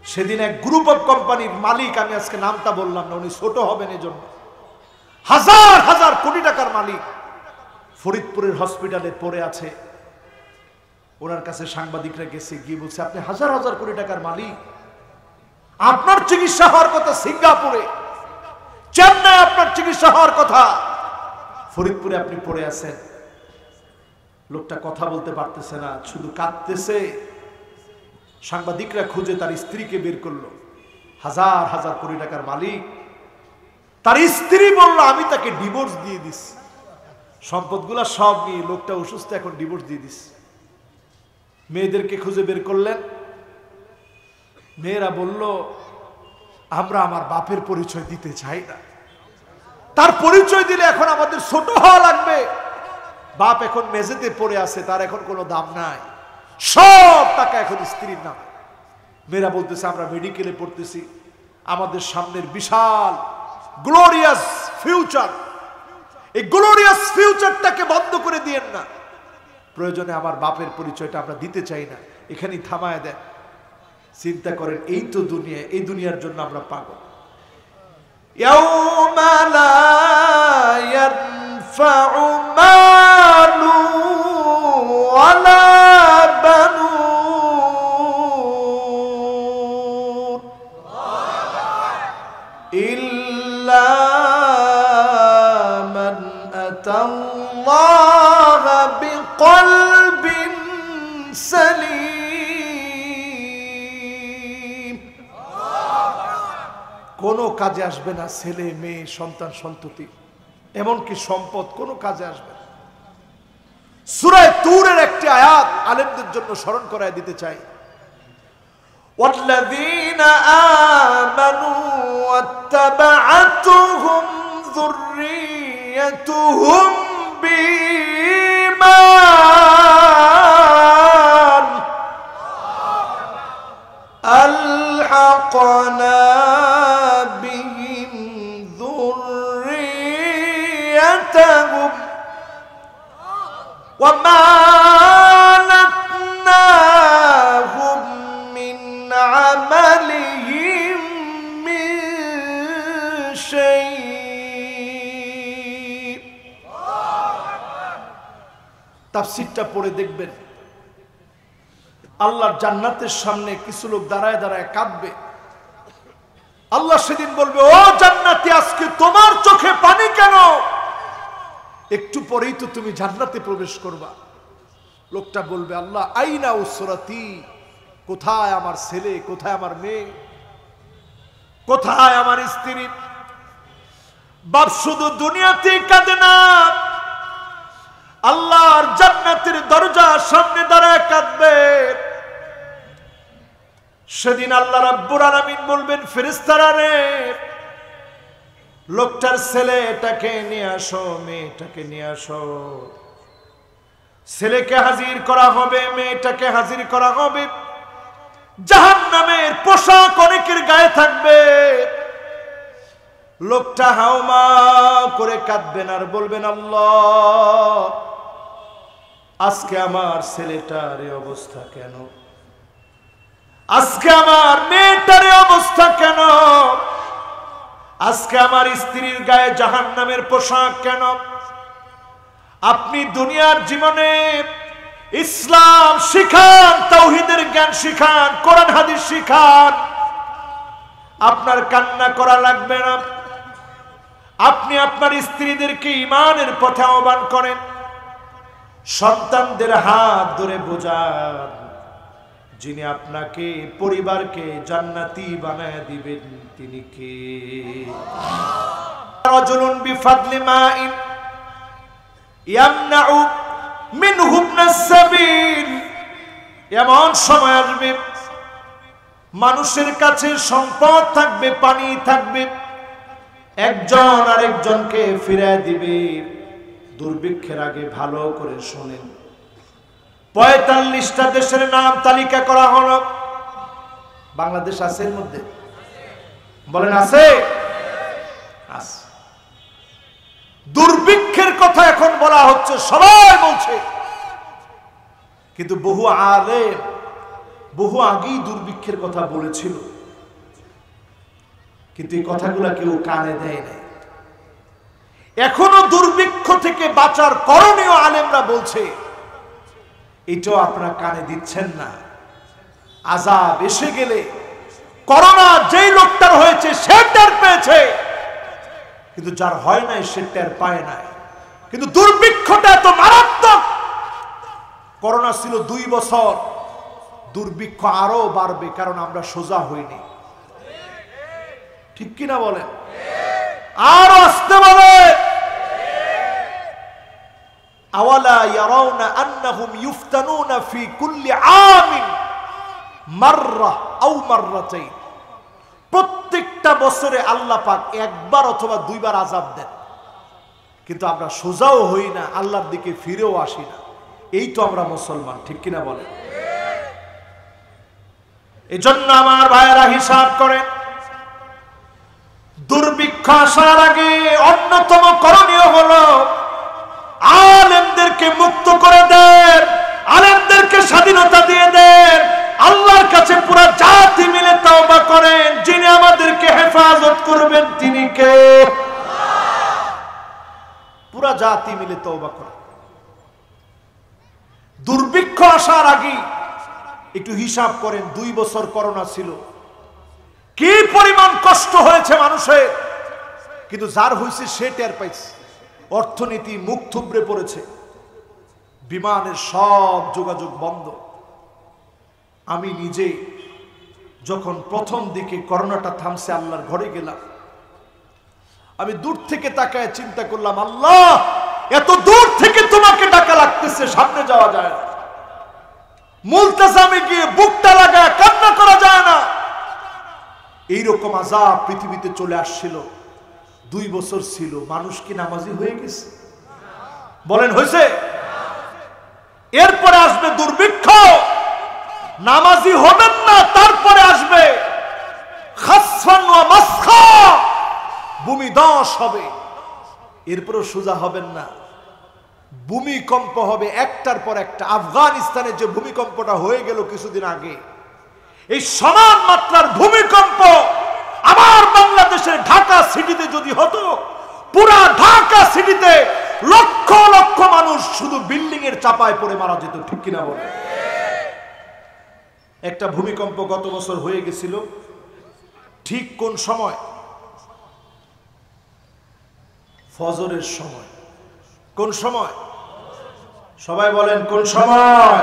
সেদিন এক group of কোম্পানির মালিক, আমি আজকে নামটা বললাম না, উনি ছোট হবেন এজন্য, হাজার হাজার কোটি টাকার মালিক, ফরিদপুরের হসপিটালে পড়ে আছে। ওনার কাছে সাংবাদিকরা গেছে, গিয়ে বলছে, আপনি হাজার হাজার কোটি টাকার মালিক, আপনার চিকিৎসা হওয়ার কথা সিঙ্গাপুরে, চেন্নাই আপনার চিকিৎসা হওয়ার কথা, ফরিদপুরে আপনি পড়ে আছেন। লোকটা কথা বলতে পারতেছে না, শুধু কাঁদতেছে। সাংবাদিকরা খুঁজে তার স্ত্রীকে বের করলো, হাজার হাজার কোটি টাকার মালিক। তার স্ত্রী বলল, আমি তাকে ডিভোর্স দিয়ে দিস, সম্পদগুলা সব নিয়ে, লোকটা অসুস্থ, এখন ডিভোর্স দিয়ে দিস। মেয়েদেরকে খুঁজে বের করলেন। মেয়েরা বলল, আমরা আমার বাপের পরিচয় দিতে চাই না, তার পরিচয় দিলে এখন আমাদের ছোট হওয়া লাগবে। বাপ এখন মেঝেতে পড়ে আছে, তার এখন কোনো দাম নাই, সব টাকা এখন স্ত্রীর নাম। মেয়েরা বলতেছে, আমরা মেডিকেলে পড়তেছি, আমাদের সামনের বিশাল গ্লোরিয়াস ফিউচার, এই গ্লোরিয়াস ফিউচারটাকে বন্ধ করে দিয়েন না, প্রয়োজনে আমার বাপের পরিচয়টা আমরা দিতে চাই না, এখানেই থামায় দেন। চিন্তা করেন, এই তো দুনিয়া, এই দুনিয়ার জন্য আমরা পাগল। ইয়াউমা লা ইয়ানফাউ মালু ওয়ালা বানুন ইল্লা মান আতাল্লাহা বিকলবিন সালিম। কোনো কাজে আসবে না ছেলে মেয়ে সন্তান সন্ততি, এমনকি সম্পদ কোনো কাজে আসবে না। সূরা তুরের একটি আয়াত আলেমদের জন্য স্মরণ করায় দিতে চাই। ওয়াল্লাযীনা আমানু ওয়াত্তাবা'আতুহুম যুররিয়্যাতুহুম বিঈমান আলহাকনা বিহিম যুররিয়্যাতুহুম ওয়া মা আলাতনাহুম মিন আমালিহিম মিন শাই। তাফসীরটা পড়ে দেখবেন, আল্লাহর জান্নাতের সামনে কিছু লোক দাঁড়ায় দাঁড়ায় কাঁদবে। আল্লাহ সেদিন বলবে, ও জান্নাতি, আজকে তোমার চোখে পানি কেন? একটু পরেই তো তুমি জান্নাতে প্রবেশ করবা। লোকটা বলবে, আল্লাহ আইনা উসরাতি, কোথায় আমার ছেলে, কোথায় আমার মেয়ে, কোথায় আমার স্ত্রী? বাপ শুধু দুনিয়াতেই কাঁদে না, আল্লাহর জান্নাতের দরজার সামনে দাঁড়ায় কাঁদবে। সেদিন আল্লাহ রাব্বুল আলামিন বলবেন, ফেরেশতারা রে, লোকটার ছেলেটাকে নিয়ে আসো, মেয়েটাকে নিয়ে আসো। ছেলেকে হাজির করা হবে, মেয়েটাকে হাজির করা হবে। জাহান্নামের পোশাক অনেকের গায়ে থাকবে। লোকটা হাউমা করে কাঁদবেন আর বলবেন, আল্লাহ, আজকে আমার ছেলেটার এই অবস্থা কেন? আজকে আমার মেয়েটার এই অবস্থা কেন? আজকে আমার স্ত্রীর গায়ে জাহান্নামের পোশাক কেন? আপনি দুনিয়ার জীবনে ইসলাম শিখান, তাওহীদের জ্ঞান শিখান, কোরআন হাদিস শিখান, আপনার কান্না করা লাগবে না। আপনি আপনার স্ত্রীদেরকে ঈমানের পথে আহ্বান করেন, সন্তানদের হাত ধরে বোঝান, যিনি আপনাকে, পরিবারকে জান্নাতি বানায় দিবেন তিনি কে? রাজুলুন বিফাদলি মাইন ইয়ামনাউ মিনহু ইবনাস সাবিল। এমন সময় আসবে মানুষের কাছে সম্পদ থাকবে, পানি থাকবে, একজন আরেকজনকে ফিরায় দিবে। দুর্ভিক্ষের আগে ভালো করে শোনেন, ৪৫টা দেশের নাম তালিকা করা হলো। বাংলাদেশ আছে এর মধ্যে? বলেন আছে? আছে। দুর্ভিক্ষের কথা এখন বলা হচ্ছে, সবাই বলছে, কিন্তু বহু আলেম বহু আগেই দুর্ভিক্ষের কথা বলেছিল। কিন্তু এই কথাগুলো কেউ কানে দেয় নাই। এখনো দুর্ভিক্ষ থেকে বাঁচার করণীয় আলেমরা বলছে, এটাও আপনারা কানে দিচ্ছেন না। আযাব এসে গেলে, করোনা যেই লোকটার হয়েছে সে টের পেয়েছে, কিন্তু যার হয় নাই সে টের পায় নাই। কিন্তু দুর্ভিক্ষটা এত মারাত্মক। করোনা ছিল 2 বছর, দুর্ভিক্ষ আরো বাড়বে, কারণ আমরা সোজা হইনি। ঠিক কিনা বলেন? আর আসতে বলে, আওয়ালা ইয়ারাউনা আন্নাহুম ইফতানুনা ফি কুল্লি আমিন মাররা আও মাররাতাইন। প্রত্যেকটা বছরে আল্লাহ পাক একবার অথবা 2 বার আযাব দেন, কিন্তু আমরা সোজাও হই না, আল্লাহর দিকে ফিরেও আসি না। এই তো আমরা মুসলমান। ঠিক কিনা বলেন? এজন্য আমার ভাইয়েরা হিসাব করেন, দুর্ভিক্ষ আসার আগে অন্যতম করণীয় হলো আলেমদেরকে মুক্ত করে দেন, আলেমদেরকে স্বাধীনতা দিয়ে দেন। আল্লাহর কাছে পুরো জাতি মিলে তওবা করেন, যিনি আমাদেরকে হেফাজত করবেন তিনি কে? পুরো জাতি মিলে তওবা করেন। দুর্ভিক্ষ আসার আগে একটু হিসাব করেন, 2 বছর করোনা ছিল, কি পরিমাণ কষ্ট হয়েছে মানুষের। কিন্তু যার হয়েছে সে টের পাইছে। অর্থনীতি মুখ থুবড়ে পড়েছে, বিমানের সব যোগাযোগ বন্ধ। আমি নিজে যখন প্রথম দিকে করোনাটা থামছে আল্লাহর ঘরে গেলাম, আমি দূর থেকে তাকায় চিন্তা করলাম, আল্লাহ এত দূর থেকে তোমাকে ডাকা লাগতেছে, সামনে যাওয়া যায় না। মুলতাজামে গিয়ে বুকটা লাগায় কান্না করা যায় না। এইরকম আযাব পৃথিবীতে চলে আসছিল। 2 বছর ছিল, মানুষ কি নামাজি হয়ে গেছে? বলেন হয়েছে? এরপরে আসবে দুর্ভিক্ষ, নামাজি হবেন না, তারপরে আসবে খাসফান ওয়া মাসখা, ভূমিধস হবে। এরপরে সোজা হবেন না, ভূমিকম্প হবে একটার পর একটা। আফগানিস্তানে যে ভূমিকম্পটা হয়ে গেল কিছুদিন আগে, এই সমান মাত্রার ভূমিকম্প আমার বাংলাদেশের ঢাকা সিটিতে যদি হতো, পুরা ঢাকা সিটিতে লক্ষ লক্ষ মানুষ শুধু বিল্ডিং এর চাপায় পড়ে মারা যেত। ঠিক কিনা বলে? একটা ভূমিকম্প গত বছর হয়ে গেছিল, ঠিক কোন সময়? ফজরের সময়। কোন সময়? সবাই বলেন কোন সময়?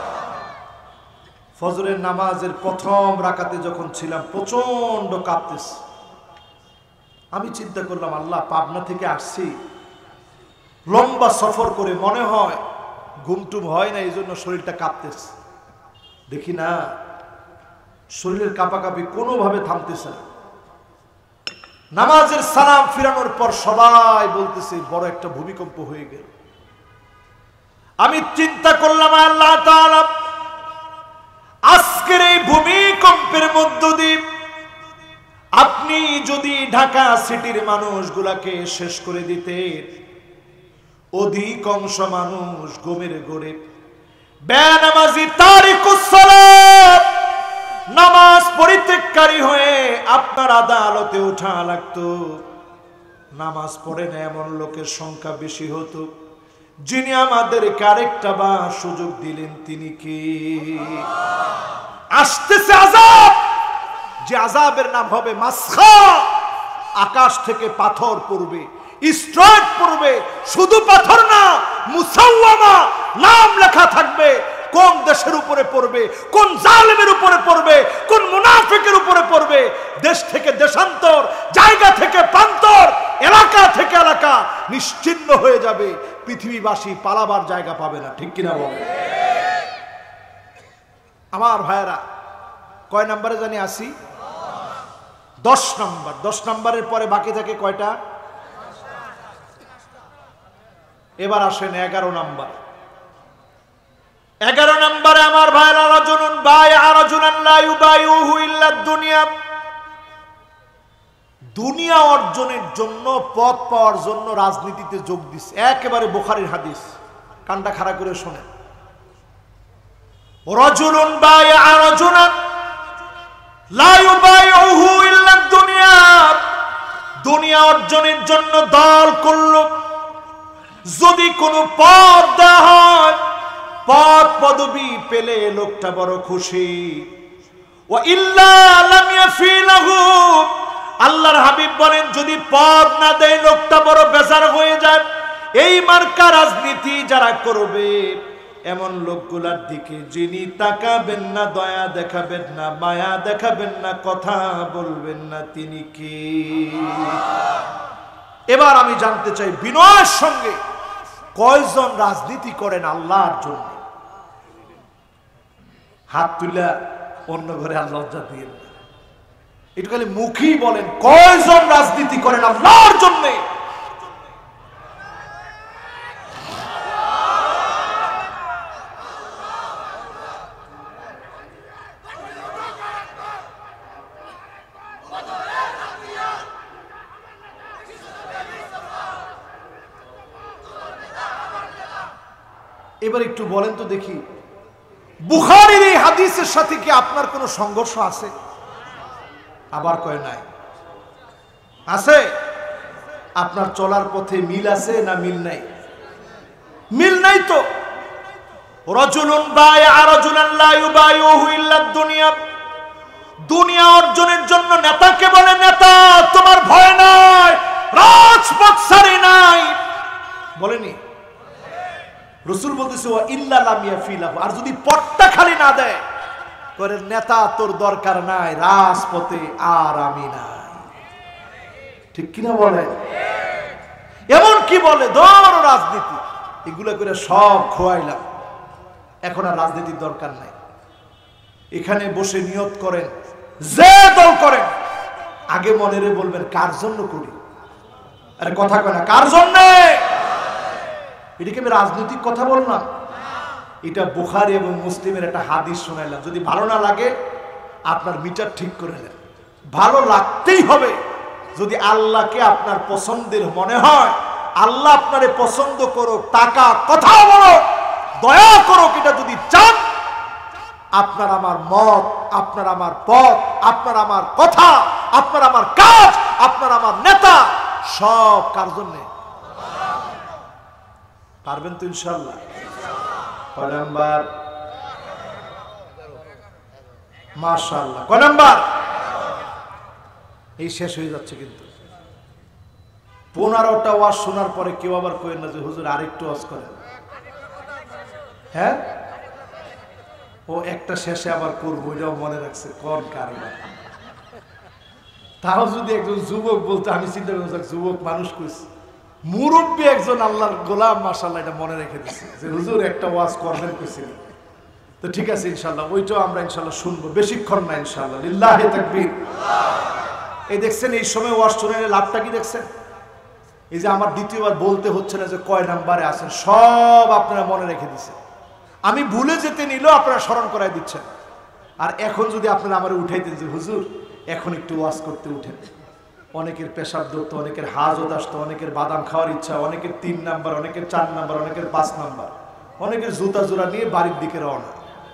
ফজরের নামাজের প্রথম রাকাতে যখন ছিলাম, প্রচন্ড কাঁপতেছে। আমি চিন্তা করলাম, আল্লাহ, পাবনা থেকে আসছি, লম্বা সফর করে, মনে হয় ঘুমটুম হয় না, এই জন্য শরীরটা কাঁপতেছে। দেখি না, শরীরের কাঁপাকাঁপি কোনোভাবে থামতেছে না। নামাজের সালাম ফিরানোর পর সবাই বলতেছে বড় একটা ভূমিকম্প হয়ে গেল। আমি চিন্তা করলাম, আল্লাহ তাআলা আজকের এই ভূমিকম্পের মধ্য দিয়ে আপনি যদি ঢাকা সিটির মানুষগুলাকে শেষ করে দিতেন, অধিকাংশ মানুষ ঘুমের ঘোরে বেনামাজি তারিকুস সালাত, নামাজ পরিত্যাগকারী হয়ে আপনার আদালতে ওঠা লাগতো। নামাজ পড়ে না এমন লোকের সংখ্যা বেশি হতো। যিনি আমাদেরকে আরেকটা বার সুযোগ দিলেন তিনি কে? আসতেছে আযাব, যে আযাবের নাম হবে মাসখা। আকাশ থেকে পাথর পড়বে, স্ট্রেট পড়বে, শুধু পাথর না, মুসাওয়ামা নাম লেখা থাকবে। কোন দেশের উপরে পড়বে, কোন জালেমের উপরে পড়বে, কোন মুনাফিকের উপরে পড়বে। দেশ থেকে দেশান্তর, জায়গা থেকে প্রান্তর, এলাকা থেকে এলাকা নিশ্চিহ্ন হয়ে যাবে। পৃথিবীবাসী পালাবার জায়গা পাবে না। ঠিক কিনা বলে? আমার ভাইয়েরা, কয় নম্বরে জানি আসি? 10 নম্বর। 10 নম্বরের পরে বাকি থাকে কয়টা? এবার আসেন 11 নম্বর। 11 নম্বরে আমার ভাইরা, রাজুলুন বায়আ রাজুলান লা ইউবাইউহু ইল্লা দুনিয়া। দুনিয়া অর্জনের জন্য, পদ পাওয়ার জন্য রাজনীতিতে যোগ দিচ্ছে। একেবারে বুখারীর হাদিস, কানটা খাড়া করে শোনেন। রাজুলুন বায়আ রাজুলান লা ইউবাইউহু ইল্লা দুনিয়া অর্জনের জন্য দল করল, যদি কোনো পদ দেওয়া হয়, পদ পদবি পেলে লোকটা বড় খুশি। ওয়া ইল্লা লাম ইয়াফিলাহু, আল্লাহর হাবিব বলেন যদি পদ না দেয় লোকটা বড় বেজার হয়ে যায়। এই মার্কা রাজনীতি যারা করবে, এমন লোকগুলার দিকে যিনি তাকাবেন না, দয়া দেখাবেন না, মায়া দেখাবেন না, কথা বলবেন না, তিনি কে? এবার আমি জানতে চাই, বিনয়ের সঙ্গে কয়জন রাজনীতি করেন আল্লাহর জন্য? হাত তুলে অন্য ঘরে আর লজ্জা দিয়ে না, একটু খালি মুখেই বলেন, কয়জন রাজনীতি করেন আল্লাহর জন্য? এবার একটু বলেন তো দেখি, বুখারীর এই হাদিসের সাথে কি আপনার কোনো সংঘর্ষ আছে? আবার কয় নাই। আছে? আপনার চলার পথে মিল আছে না মিল নাই? মিল নাই তো। রাজুলুন বায়আ রাজুলান লা ইউবাইউহু ইল্লা দুনিয়া, দুনিয়া অর্জনের জন্য নেতাকে বলে, নেতা তোমার ভয় নাই, রাজপথ ছাড়ি নাই, বলেনি? রাসূল বলতেছে ওয়া ইল্লা লাম ইয়াফিলাহু, আর যদি পথটা খালি না দেয়, করে নেতা তোর দরকার নাই, রাজপথে আর আমি নাই। ঠিক কিনা বলেন? এমন কি বলে ধর রাজনীতি, এগুলা করে সব খোয়াইলাম, এখন আর রাজনীতির দরকার নাই। এখানে বসে নিয়ত করেন, যে দল করেন আগে মনে রে বলবেন কার জন্য করি। আরে কথা কয় না, কার জন্য? এটাকে আমি রাজনৈতিক কথা বললাম? এটা বুখারী এবং মুসলিমের একটা হাদিস শোনাইলাম। যদি ভালো না লাগে আপনার মিটার ঠিক করে নেন, ভালো লাগতেই হবে। যদি আল্লাহকে আপনার পছন্দের মনে হয়, আল্লাহ আপনারে পছন্দ করো, টাকা কথা বলো, দয়া করো, এটা যদি চান, আপনার আমার মত, আপনার আমার পথ, আপনার আমার কথা, আপনার আমার কাজ, আপনার আমার নেতা, সব কার জন্যে? পারবেন তো ইনশাআল্লাহ? কয় নাম্বার? মাশাআল্লাহ। কয় নাম্বার? এই শেষ হয়ে যাচ্ছে কিন্তু 15টা ওয়াজ শোনার পরে কেউ আবার কইেন না যে হুজুর আরেকটু ওয়াজ করেন। হ্যাঁ, ও একটা শেষে আবার করবো, এটাও মনে রাখছে কোন কারণ। তাও যদি একজন যুবক বলতো, আমি চিন্তা করছি যুবক মানুষ কইছি, মুরব্বী একজন আল্লাহর গোলাম, মাশাআল্লাহ, এটা মনে রেখে দিচ্ছে যে হুজুর একটা ওয়াজ করবেন কইছিলেন। তো ঠিক আছে ইনশাআল্লাহ, ওইটাও আমরা ইনশাআল্লাহ শুনবো, বেশিক্ষণ না ইনশাআল্লাহ। লিল্লাহি তাকবীর। এই দেখছেন, এই সময় ওয়াজ শুনে লাভটা কি দেখছেন? এই যে আমার দ্বিতীয়বার বলতে হচ্ছে না যে কয় নাম্বারে আছেন, সব আপনারা মনে রেখে দিচ্ছেন। আমি ভুলে যেতে নিলেও আপনারা স্মরণ করাই দিচ্ছেন। আর এখন যদি আপনারা আমার উঠাইতেন যে হুজুর এখন একটু ওয়াজ করতে উঠেন, অনেকের পেশাব ধরতো, অনেকের হাজত আসতো, অনেকের বাদাম খাওয়ার ইচ্ছা, অনেকের 3 নাম্বার, অনেকের 4 নাম্বার, অনেকের 5 নাম্বার, অনেকের জুতা জোড়া নিয়ে বাড়ির দিকে রওনা,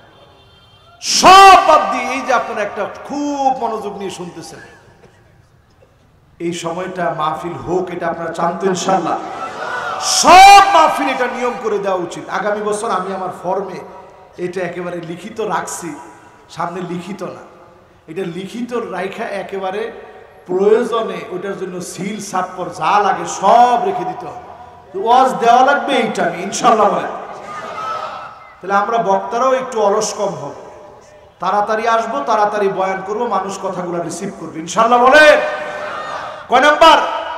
সব বাদ দিয়ে এই যে আপনারা একটা খুব মনোযোগ নিয়ে শুনতেছেন, এই সময়টা মাহফিল হোক, এটা আপনারা চান তো ইনশাআল্লাহ? সব মাহফিল এটা নিয়ম করে দেওয়া উচিত। আগামী বছর আমি আমার ফর্মে এটা একেবারে লিখিত রাখছি, সামনে লিখিত না, এটা লিখিত রাখা একেবারে প্রয়োজনে ওটার জন্য সিল সাপ্পর যা লাগে সব রেখে দিতে হবে। ওয়াজ দেওয়া লাগবে এইটা আমি ইনশাআল্লাহ বলেন। তাহলে আমরা বক্তারাও একটু অলস কম হব, তাড়াতাড়ি আসবো, তাড়াতাড়ি বয়ান করবো, মানুষ কথাগুলো রিসিভ করবে ইনশাআল্লাহ বলেন। কয় নাম্বার?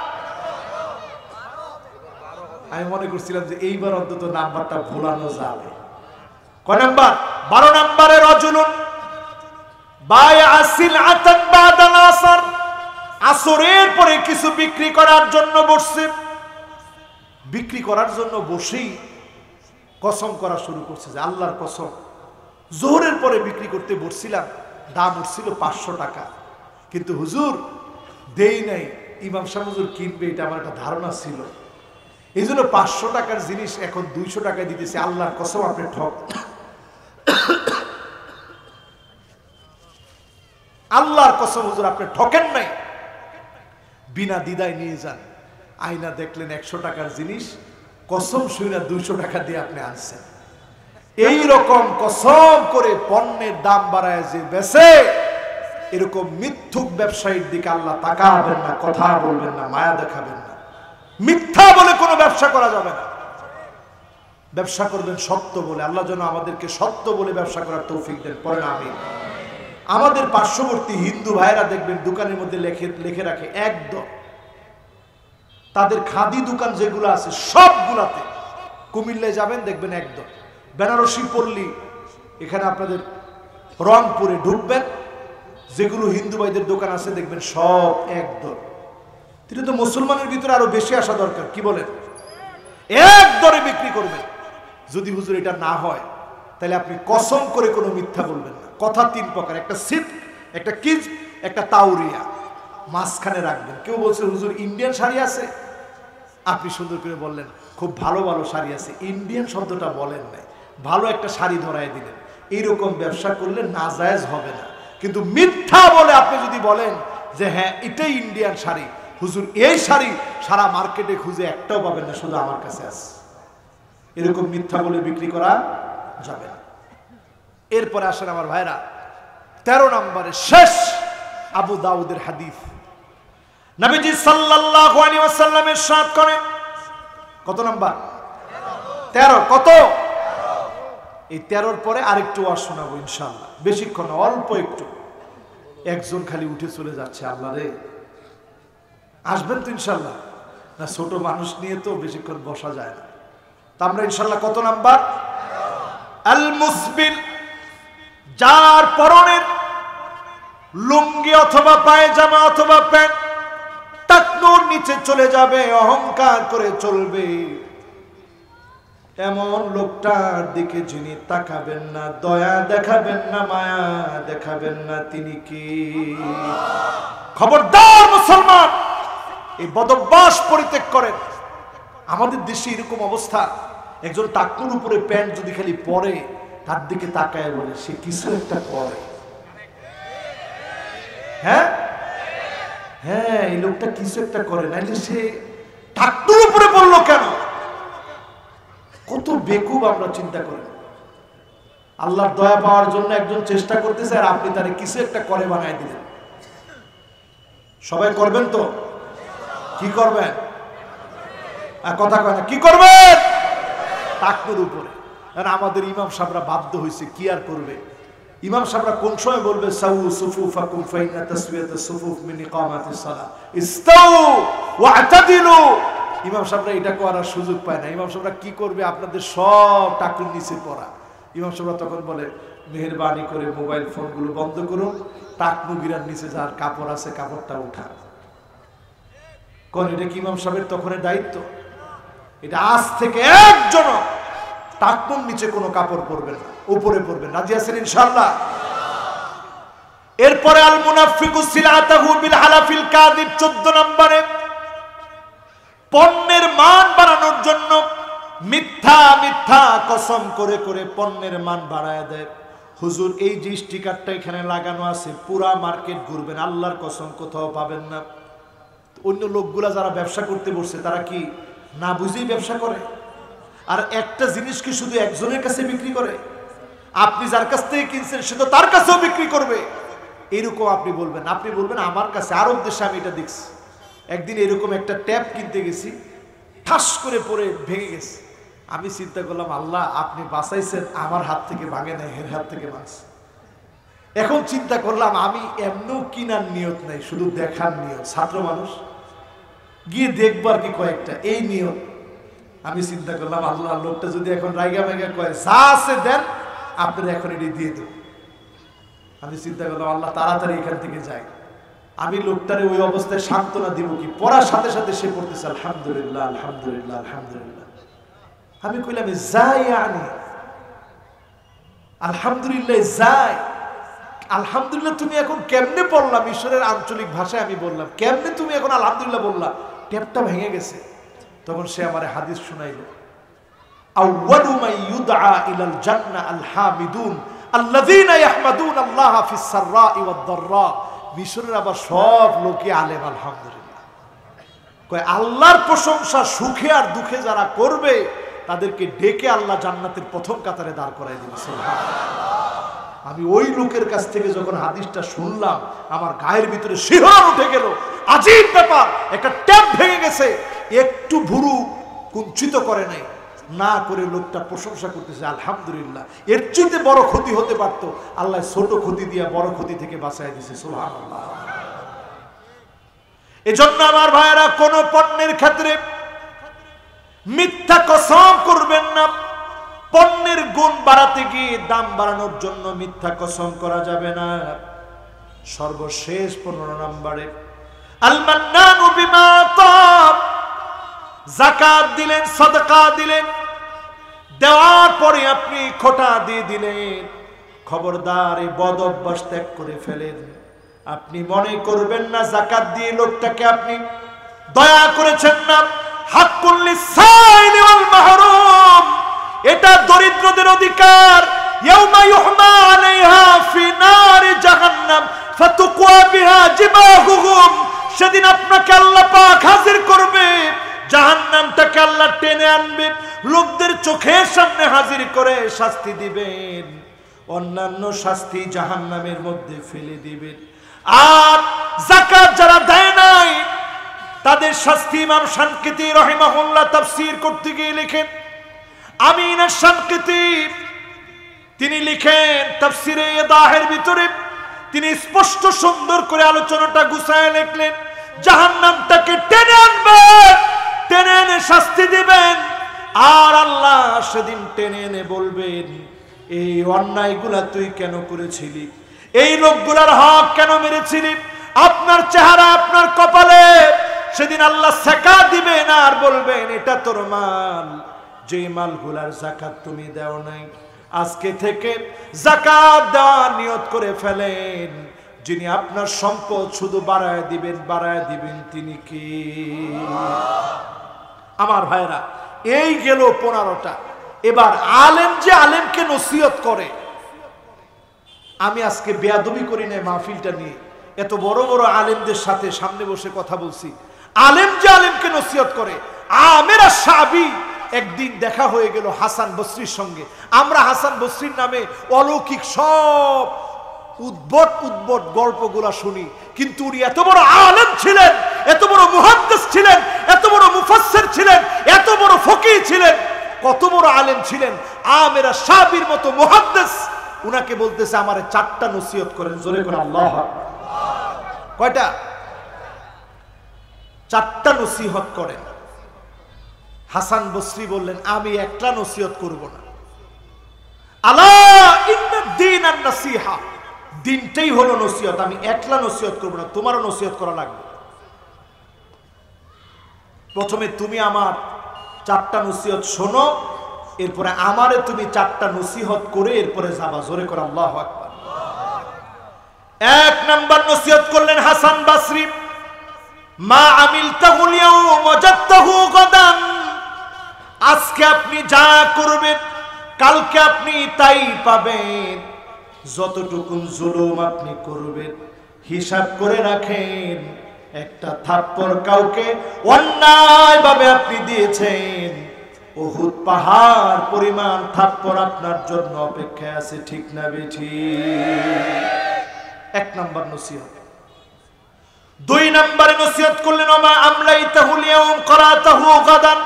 আমি মনে করছিলাম যে এইবার অন্তত নাম্বারটা ভোলানো যাবে। কয় নাম্বার? 12 নাম্বারে রাজুলুন বায়আ সিলআতান বাদাল আসর, আসরের পরে কিছু বিক্রি করার জন্য বসছে, বিক্রি করার জন্য বসেই কসম করা শুরু করছে যে আল্লাহর কসম, জোহরের পরে বিক্রি করতে বসছিলাম, দাম উঠছিল 500 টাকা, কিন্তু হুজুর দেই নাই, ইমাম সাহেব হুজুর কিনবে এটা আমার একটা ধারণা ছিল, এই জন্য 500 টাকার জিনিস এখন 200 টাকায় দিতেছে, আল্লাহর কসম আপনি ঠক, আল্লাহর কসম হুজুর আপনি ঠকেন নাই, বিনা দ্বিধায় নিয়ে যান। আয়না দেখলেন 100 টাকার জিনিস, কসম শুনে 200 টাকা দিয়ে আপনি আনছেন। এই রকম কসম করে পণ্যের দাম বাড়ায় যে বেচে, এরকম মিথ্যুক ব্যবসায়ীর দিকে আল্লাহ তাকাবেন না, কথা বলবেন না, মায়া দেখাবেন না। মিথ্যা বলে কোনো ব্যবসা করা যাবে না। ব্যবসা করবেন সত্য বলে। আল্লাহ যেন আমাদেরকে সত্য বলে ব্যবসা করার তৌফিক দেন, পড়েন আমিন। আমাদের পার্শ্ববর্তী হিন্দু ভাইরা দেখবেন দোকানের মধ্যে লিখে রাখে একদম। তাদের খাদি দোকান যেগুলো আছে সবগুলাতে, কুমিল্লায় যাবেন দেখবেন একদম। বেনারসি পল্লী, এখানে আপনাদের রংপুরে ঢুকবেন, যেগুলো হিন্দু ভাইদের দোকান আছে দেখবেন সব একদম। তিনি তো মুসলমানের ভিতরে আরো বেশি আসা দরকার, কি বলেন? এক দরে বিক্রি করবেন। যদি হুজুর এটা না হয় তাহলে আপনি কসম করে কোনো মিথ্যা বলবেন না। কথা 3 প্রকার, একটা সিপ, একটা কিজ, একটা তাউরিয়া, মাঝখানে রাখবেন। কেউ বলছে হুজুর ইন্ডিয়ান শাড়ি আছে, আপনি সুন্দর করে বললেন খুব ভালো ভালো শাড়ি আছে, ইন্ডিয়ান শব্দটা বলেন নাই, ভালো একটা শাড়ি ধরায় দিলেন। এইরকম ব্যবসা করলে নাজায়েজ হবে না। কিন্তু মিথ্যা বলে আপনি যদি বলেন যে হ্যাঁ এটাই ইন্ডিয়ান শাড়ি, হুজুর এই শাড়ি সারা মার্কেটে খুঁজে একটাও পাবেন না, শুধু আমার কাছে আছে, এরকম মিথ্যা বলে বিক্রি করা যাবে না। এরপরে আসেন আমার ভাইরা, 13 নম্বরে শেষ আবু দাউদের হাদিস। নবীজি সাল্লাল্লাহু আলাইহি ওয়াসাল্লাম ইরশাদ করেন, কত নাম্বার? 13। কত? এই 13-র পরে আরেকটু ওয়াজ শোনাবো ইনশাআল্লাহ, বেশিক্ষণ না, অল্প একটু। একজন খালি উঠে চলে যাচ্ছে, আল্লাহ রে, আসবেন তো ইনশাআল্লাহ? না, ছোট মানুষ নিয়ে তো বেশিক্ষণ বসা যায় না। তা আমরা ইনশাআল্লাহ কত নাম্বার? আল মুসবিল, যার পরনের লুঙ্গি অথবা পায়জামা অথবা প্যান্ট টাকনুর নিচে চলে যাবে, অহংকার করে চলবে, এমন লোকটার দিকে যিনি তাকাবেন না, দয়া দেখাবেন না, মায়া দেখাবেন না, তিনি কি? খবরদার মুসলমান, এই বদভ্যাস পরিত্যাগ করেন। আমাদের দেশে এরকম অবস্থা, একজন টাকনুর উপরে প্যান্ট যদি খালি পরে, তার দিকে তাকায় বলে সে কিছু একটা করে। হ্যাঁ হ্যাঁ, এই লোকটা কিছু একটা করে, নাইলে সে টাকনুর উপরে পড়লো কেন? কত বেকুব আমরা, চিন্তা করেন। আল্লাহর দয়া পাওয়ার জন্য একজন চেষ্টা করতেছে, আর আপনি তারে কিছু একটা করে বানায় দিলেন। সবাই করবেন তো? কি করবেন? কথা কয় না, কি করবেন? টাকনুর উপরে। আর আমাদের ইমাম সাহেবরা বাধ্য হয়েছে, কি আর করবে? ইমাম সাহেবরা কোন সময় বলবে সাউ সুফুফাকুম ফাইন্না তাসওয়াতাস সুফুফ মিন ইকামাতিস সালাহ, ইস্তাউ ওয়া'তাদিলু। ইমাম সাহেবরা এটা করার সুযোগ পায় না। ইমাম সাহেবরা কি করবে? আপনাদের সব টাকুর নিচে পড়া। ইমাম সাহেবরা তখন বলে মেহেরবানি করে মোবাইল ফোনগুলো বন্ধ করুন, টাকনু গিরার নিচে যার কাপড় আছে কাপড়টা উঠা। কোন এটা কি ইমাম সাহেবের তখনের দায়িত্ব? এটা আজ থেকে একজন টাকনুর নিচে কোনো কাপড় পরবেন না, উপরে পরবেন। রাজি আছেন ইনশাআল্লাহ? এরপরে আল মুনাফিকু সিলাতাহু বিল হালাফিল কাযিব, 14 নম্বরে পণ্যের মান বাড়ানোর জন্য মিথ্যা মিথ্যা কসম করে করে পণ্যের মান বাড়ায় দেয়। হুজুর এই যে স্টিকারটা এখানে লাগানো আছে, পুরা মার্কেট ঘুরবেন, আল্লাহর কসম কোথাও পাবেন না। অন্য লোকগুলা যারা ব্যবসা করতে বসছে, তারা কি না বুঝেই ব্যবসা করে? আর একটা জিনিস কি শুধু একজনের কাছে বিক্রি করে? আপনি যার কাছ থেকে কিনছেন সে তো তার কাছেও বিক্রি করবে। এরকম আপনি বলবেন, আপনি বলবেন আমার কাছে। আরব দেশে আমি এটা দেখছি। একদিন এরকম একটা ট্যাপ কিনতে গেছি, ঠাস করে পড়ে ভেঙে গেছে। আমি চিন্তা করলাম, আল্লাহ আপনি বাঁচাইছেন, আমার হাত থেকে ভাঙে নাই, এর হাত থেকে ভাঙছে। এখন চিন্তা করলাম, আমি এমনও কিনার নিয়ত নাই, শুধু দেখার নিয়ত। ছাত্র মানুষ, গিয়ে দেখবার কি কয়েকটা, এই নিয়ত। আমি চিন্তা করলাম, আল্লাহ লোকটা যদি এখন রাইগা মাইগা কয় যা আছে দেন, আপনারা এখন এটি দিয়ে দেব। আমি চিন্তা করলাম, আল্লাহ তাড়াতাড়ি এখান থেকে যাই। আমি লোকটারে ওই অবস্থায় সান্ত্বনা দিব কি? পড়ার সাথে সাথে সে পড়তেছে আলহামদুলিল্লাহ আলহামদুলিল্লাহ আলহামদুলিল্লাহ। আমি কইলাম যাই, আনি আলহামদুলিল্লাহ যাই। আলহামদুলিল্লাহ তুমি এখন কেমনে পড়লাম? ঈশ্বরের আঞ্চলিক ভাষায় আমি বললাম, কেমনে তুমি এখন আলহামদুলিল্লাহ বললা? ট্যাপটা ভেঙে গেছে। তখন সে আমারে হাদিস শুনাইল, আউয়ালু মা ইউদআ ইলাল জান্নাহ আল হামিদুন আল্লাযীনা ইয়াহমাদুনা আল্লাহ ফিস সাররা'i ওয়াদ দাররা। মিশরের আবার সব লোকই আলেম, আলহামদুলিল্লাহ। কয় আল্লাহর প্রশংসা সুখে আর দুঃখে যারা করবে তাদেরকে ডেকে আল্লাহ জান্নাতের প্রথম কাতারে দাঁড় করাই দিবে। আমি ওই লোকের কাছ থেকে যখন হাদিসটা শুনলাম আমার গায়ের ভিতরে শিহরণ উঠে গেল। আজীব ব্যাপার, একটা ট্যাপ ভেঙে গেছে, একটু ভুরু কুঞ্চিত করে নাই, না করে লোকটা প্রশংসা করতেছে আলহামদুলিল্লাহ। এর চেয়ে বড় ক্ষতি হতে পারত, আল্লাহ ছোট ক্ষতি দিয়ে বড় ক্ষতি থেকে বাঁচাই দিয়েছে। সুবহানাল্লাহ। এজন্য আমার ভাইয়েরা, কোন পণ্যের ক্ষেত্রে মিথ্যা কসম করবেন না। পণ্যের গুণ বাড়াতে গিয়ে দাম বাড়ানোর জন্য মিথ্যা কসম করা যাবে না। সর্বশেষ 15 নম্বরে আল মান্নানু বিমা তাব, যাকাত দিলেন, সাদকা দিলেন, দেওয়ার পরে আপনি খোটা দিয়ে দিলেন। খবরদার এই বদ অভ্যাস ত্যাগ করে ফেলেন। আপনি মনে করবেন না যাকাত দিয়ে লোকটাকে আপনি দয়া করেছেন না। হাক্কুল লিসাইলি ওয়াল মাহরুম, এটা দরিদ্রদের অধিকার। ইয়াউমা ইউহমা আলাইহা ফি নারি জাহান্নাম ফাতুকওয়া বিহা জিবাহুহুম, সেদিন আপনাকে আল্লাহ পাক হাজির করবে, জাহান্নামটাকে আল্লাহ টেনে আনবে, লোকদের চোখের সামনে হাজির করে শাস্তি দিবেন, অন্যান্য শাস্তি জাহান্নামের মধ্যে ফেলে দিবেন। আর যাকাত যারা দেয় নাই তাদের শাস্তি ইমাম শানকিতি রাহিমাহুল্লাহ তাফসীর করতে গিয়ে লিখেন, আমিন শানকিতি তিনি লিখেন তাফসীরে ইদাহের ভিতরে, তিনি স্পষ্ট সুন্দর করে আলোচনাটা গুছায় লিখলেন, জাহান্নামটাকে টেনে আনবেন, টেনে এনে শাস্তি দিবেন। আর আল্লাহ সেদিন টেনে এনে বলবেন, এই অন্যায়গুলা তুই কেন করেছিলি, এই লোকগুলার হক কেন মেরেছিলি, আপনার চেহারা আপনার কপালে সেদিন আল্লাহ সেকা দিবেন আর বলবেন, এটা তোর মাল, যে মালগুলার যাকাত তুমি দাও নাই, আজকে থেকে যাকাত দেওয়ার নিয়ত করে ফেলেন। যিনি আপনার সম্পদ শুধু বাড়ায় দিবেন তিনি কি? আমার ভাইরা, এই গেল 15টা। এবার আলেম যে আলেমকে নসিহত করে, আমি আজকে বেয়াদবি করি না মাহফিলটা নিয়ে, এত বড় বড় আলেমদের সাথে সামনে বসে কথা বলছি। আলেম যে আলেমকে নসিহত করে, আমেরা সাহাবী একদিন দেখা হয়ে গেল হাসান বসরির সঙ্গে। আমরা হাসান বসরির নামে অলৌকিক সব উদ্ভট গল্পগুলা শুনি, কিন্তু উনি এত বড় আলেম ছিলেন, এত বড় মুহাদ্দিস ছিলেন, এত বড় মুফাসসির ছিলেন, এত বড় ফকিহ ছিলেন, কত বড় আলেম ছিলেন। আমেরা সাহাবীর মতো মুহাদ্দিস উনাকে বলতেছে আমারে 4টা নসিহত করেন। জোরে করে আল্লাহু আকবার। কয়টা? 4টা নসিহত করেন। হাসান বসরি বললেন, আমি একটা নসিহত করব না। আলা ইন্নাদ দীন আন নাসিহা, দিনটাই হলো নসিহত, আমি একলা নসিহত করব না, তোমারও নসিহত করা লাগবে। প্রথমে তুমি আমার 4টা নসিহত শোনো, এরপরে আমারে তুমি 4টা নসিহত করে এরপরে যাবা। জোরে করে আল্লাহু আকবার। 1 নাম্বার নসিহত করলেন হাসান বসরি, মা আমিলতাহু আল-ইয়াওম ওয়াজাদতাহু গাদান, আজকে আপনি যা করবেন কালকে আপনি তাই পাবেন। যতটুকুন জুলুম আপনি করবেন হিসাব করে রাখেন। একটা থাপ্পড় কাউকে অন্যায়ভাবে আপনি দিয়েছেন, উহুদ পাহাড় পরিমাণ থাপ্পড় আপনার জন্য অপেক্ষায় আছে, ঠিক না বেঠিক? 1 নাম্বার নসিহত। 2 নম্বরে নসিহত করলেন, ওমা আমলাইতাহু আল-ইয়াওম করাতাহু গাদান,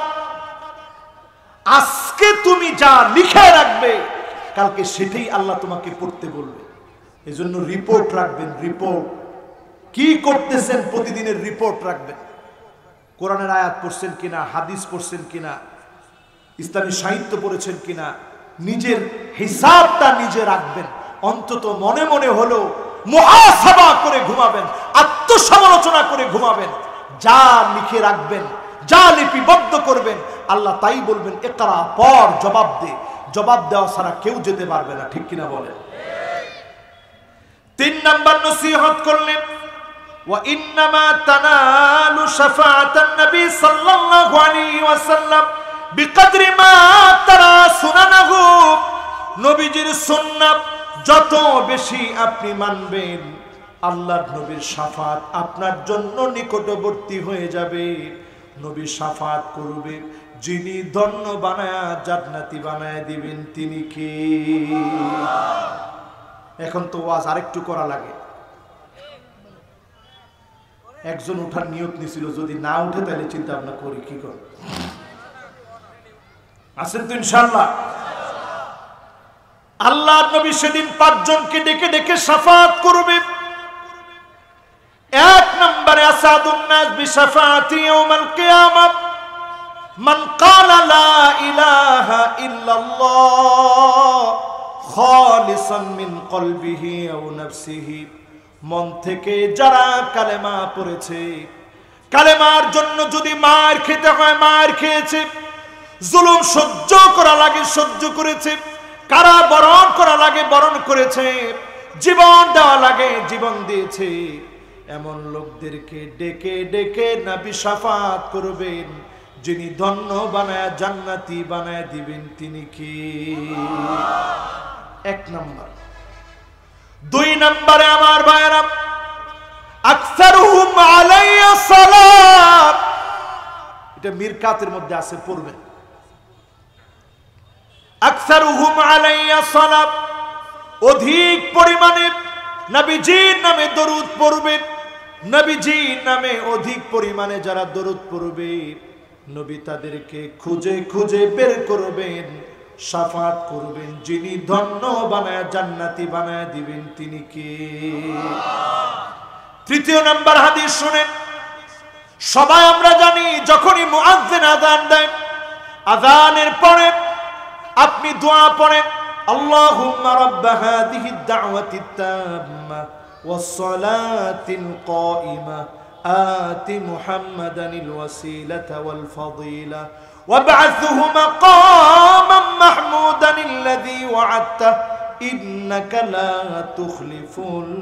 আজকে তুমি যা লিখে রাখবে কালকে সেটাই আল্লাহ তোমাকে পড়তে বলবে। এজন্য রিপোর্ট রাখবেন। রিপোর্ট কি করতেছেন প্রতিদিনের রিপোর্ট রাখবেন। কোরআনের আয়াত পড়ছেন কিনা, হাদিস পড়ছেন কিনা, ইসলামী সাহিত্য পড়েছেন কিনা, নিজের হিসাবটা নিজে রাখবেন। অন্তত মনে মনে হলো মুহাসাবা করে ঘুমাবেন, আত্মসমালোচনা করে ঘুমাবেন। যা লিখে রাখবেন, যা লিপিবদ্ধ করবেন, আল্লাহ তাই বলবেন, ইকরা, পড়, জবাব দে। জবাব দেওয়া ছাড়া কেউ যেতে পারবে না, ঠিক কিনা বলেন? 3 নাম্বার নসিহত করলেন, ওয়া ইন্নামা তানালু শাফাআতান নবী সাল্লাল্লাহু আলাইহি ওয়াসাল্লাম বিকদরি মা তারা সুনানাহু, নবীজির সুন্নাত যত বেশি আপনি মানবেন, আল্লাহর নবীর শাফাত আপনার জন্য নিকটবর্তী হয়ে যাবে। নবী শাফাত করবে, যিনি ধন্য বানায়া জান্নাতি বানায় দিবেন তিনি কে? এখন তো ওয়াজ আরেকটু করা লাগে। একজন উঠার নিয়ত নিছিল, যদি না উঠে তাহলে চিন্তা ভাবনা করি কি করে। আছেন তো ইনশাআল্লাহ? আল্লাহর নবী সেদিন 5 জনকে ডেকে ডেকে শাফাত করবে। এক নম্বরে আসাদুন নাস বিশাফাতি ইয়াউমাল কিয়ামাহ মান ক্বালা লা ইলাহা ইল্লাল্লাহ খালিসান মিন কলবিহি আও নাফসিহি, মন থেকে যারা কালেমা পড়েছে, কালেমার জন্য যদি মার খেতে হয় মার খেয়েছে, জুলুম সহ্য করা লাগে সহ্য করেছে, কারাবরণ করা লাগে বরণ করেছে, জীবন দেওয়া লাগে জীবন দিয়েছে, এমন লোকদেরকে ডেকে ডেকে নবী শাফাত করবেন, যিনি ধন্য বানায় জান্নাতি বানায় দিবেন তিনি কি? এক নম্বর। 2 নম্বরে আমার ভাইরা, আকসারুহুম আলাইয়া সালাত, এটা মিরকাতের মধ্যে আছে, পড়বেন। আকসারুহুম আলাইয়া সালাত, অধিক পরিমাণে নবীজির নামে দরুদ পড়বেন। নবীজির নামে অধিক পরিমাণে যারা দরুদ পড়বে, নবী তাদেরকে খুঁজে খুঁজে বের করবেন, শাফাত করবেন, যিনি ধন্য বানায় জান্নাতি বানায় দিবেন তিনি কে? 3 নম্বর হাদিস শুনেন। সবাই আমরা জানি যখনই মুয়াজ্জিন আযান দেয়, আযানের পরে আপনি দোয়া পড়েন, আল্লাহুম্মা রাব্ব হাযিহিদ দাওয়াতিত তাম্মা ওয়াস সালাতিল কাইমা আতি মুহাম্মাদানিল ওয়াসিলাতা ওয়াল ফাদিলা ওয়াবআথহু মাকামান মাহমুদানিল্লাযী ওয়া'আদতা ইন্নাকা লা তুখলিফুল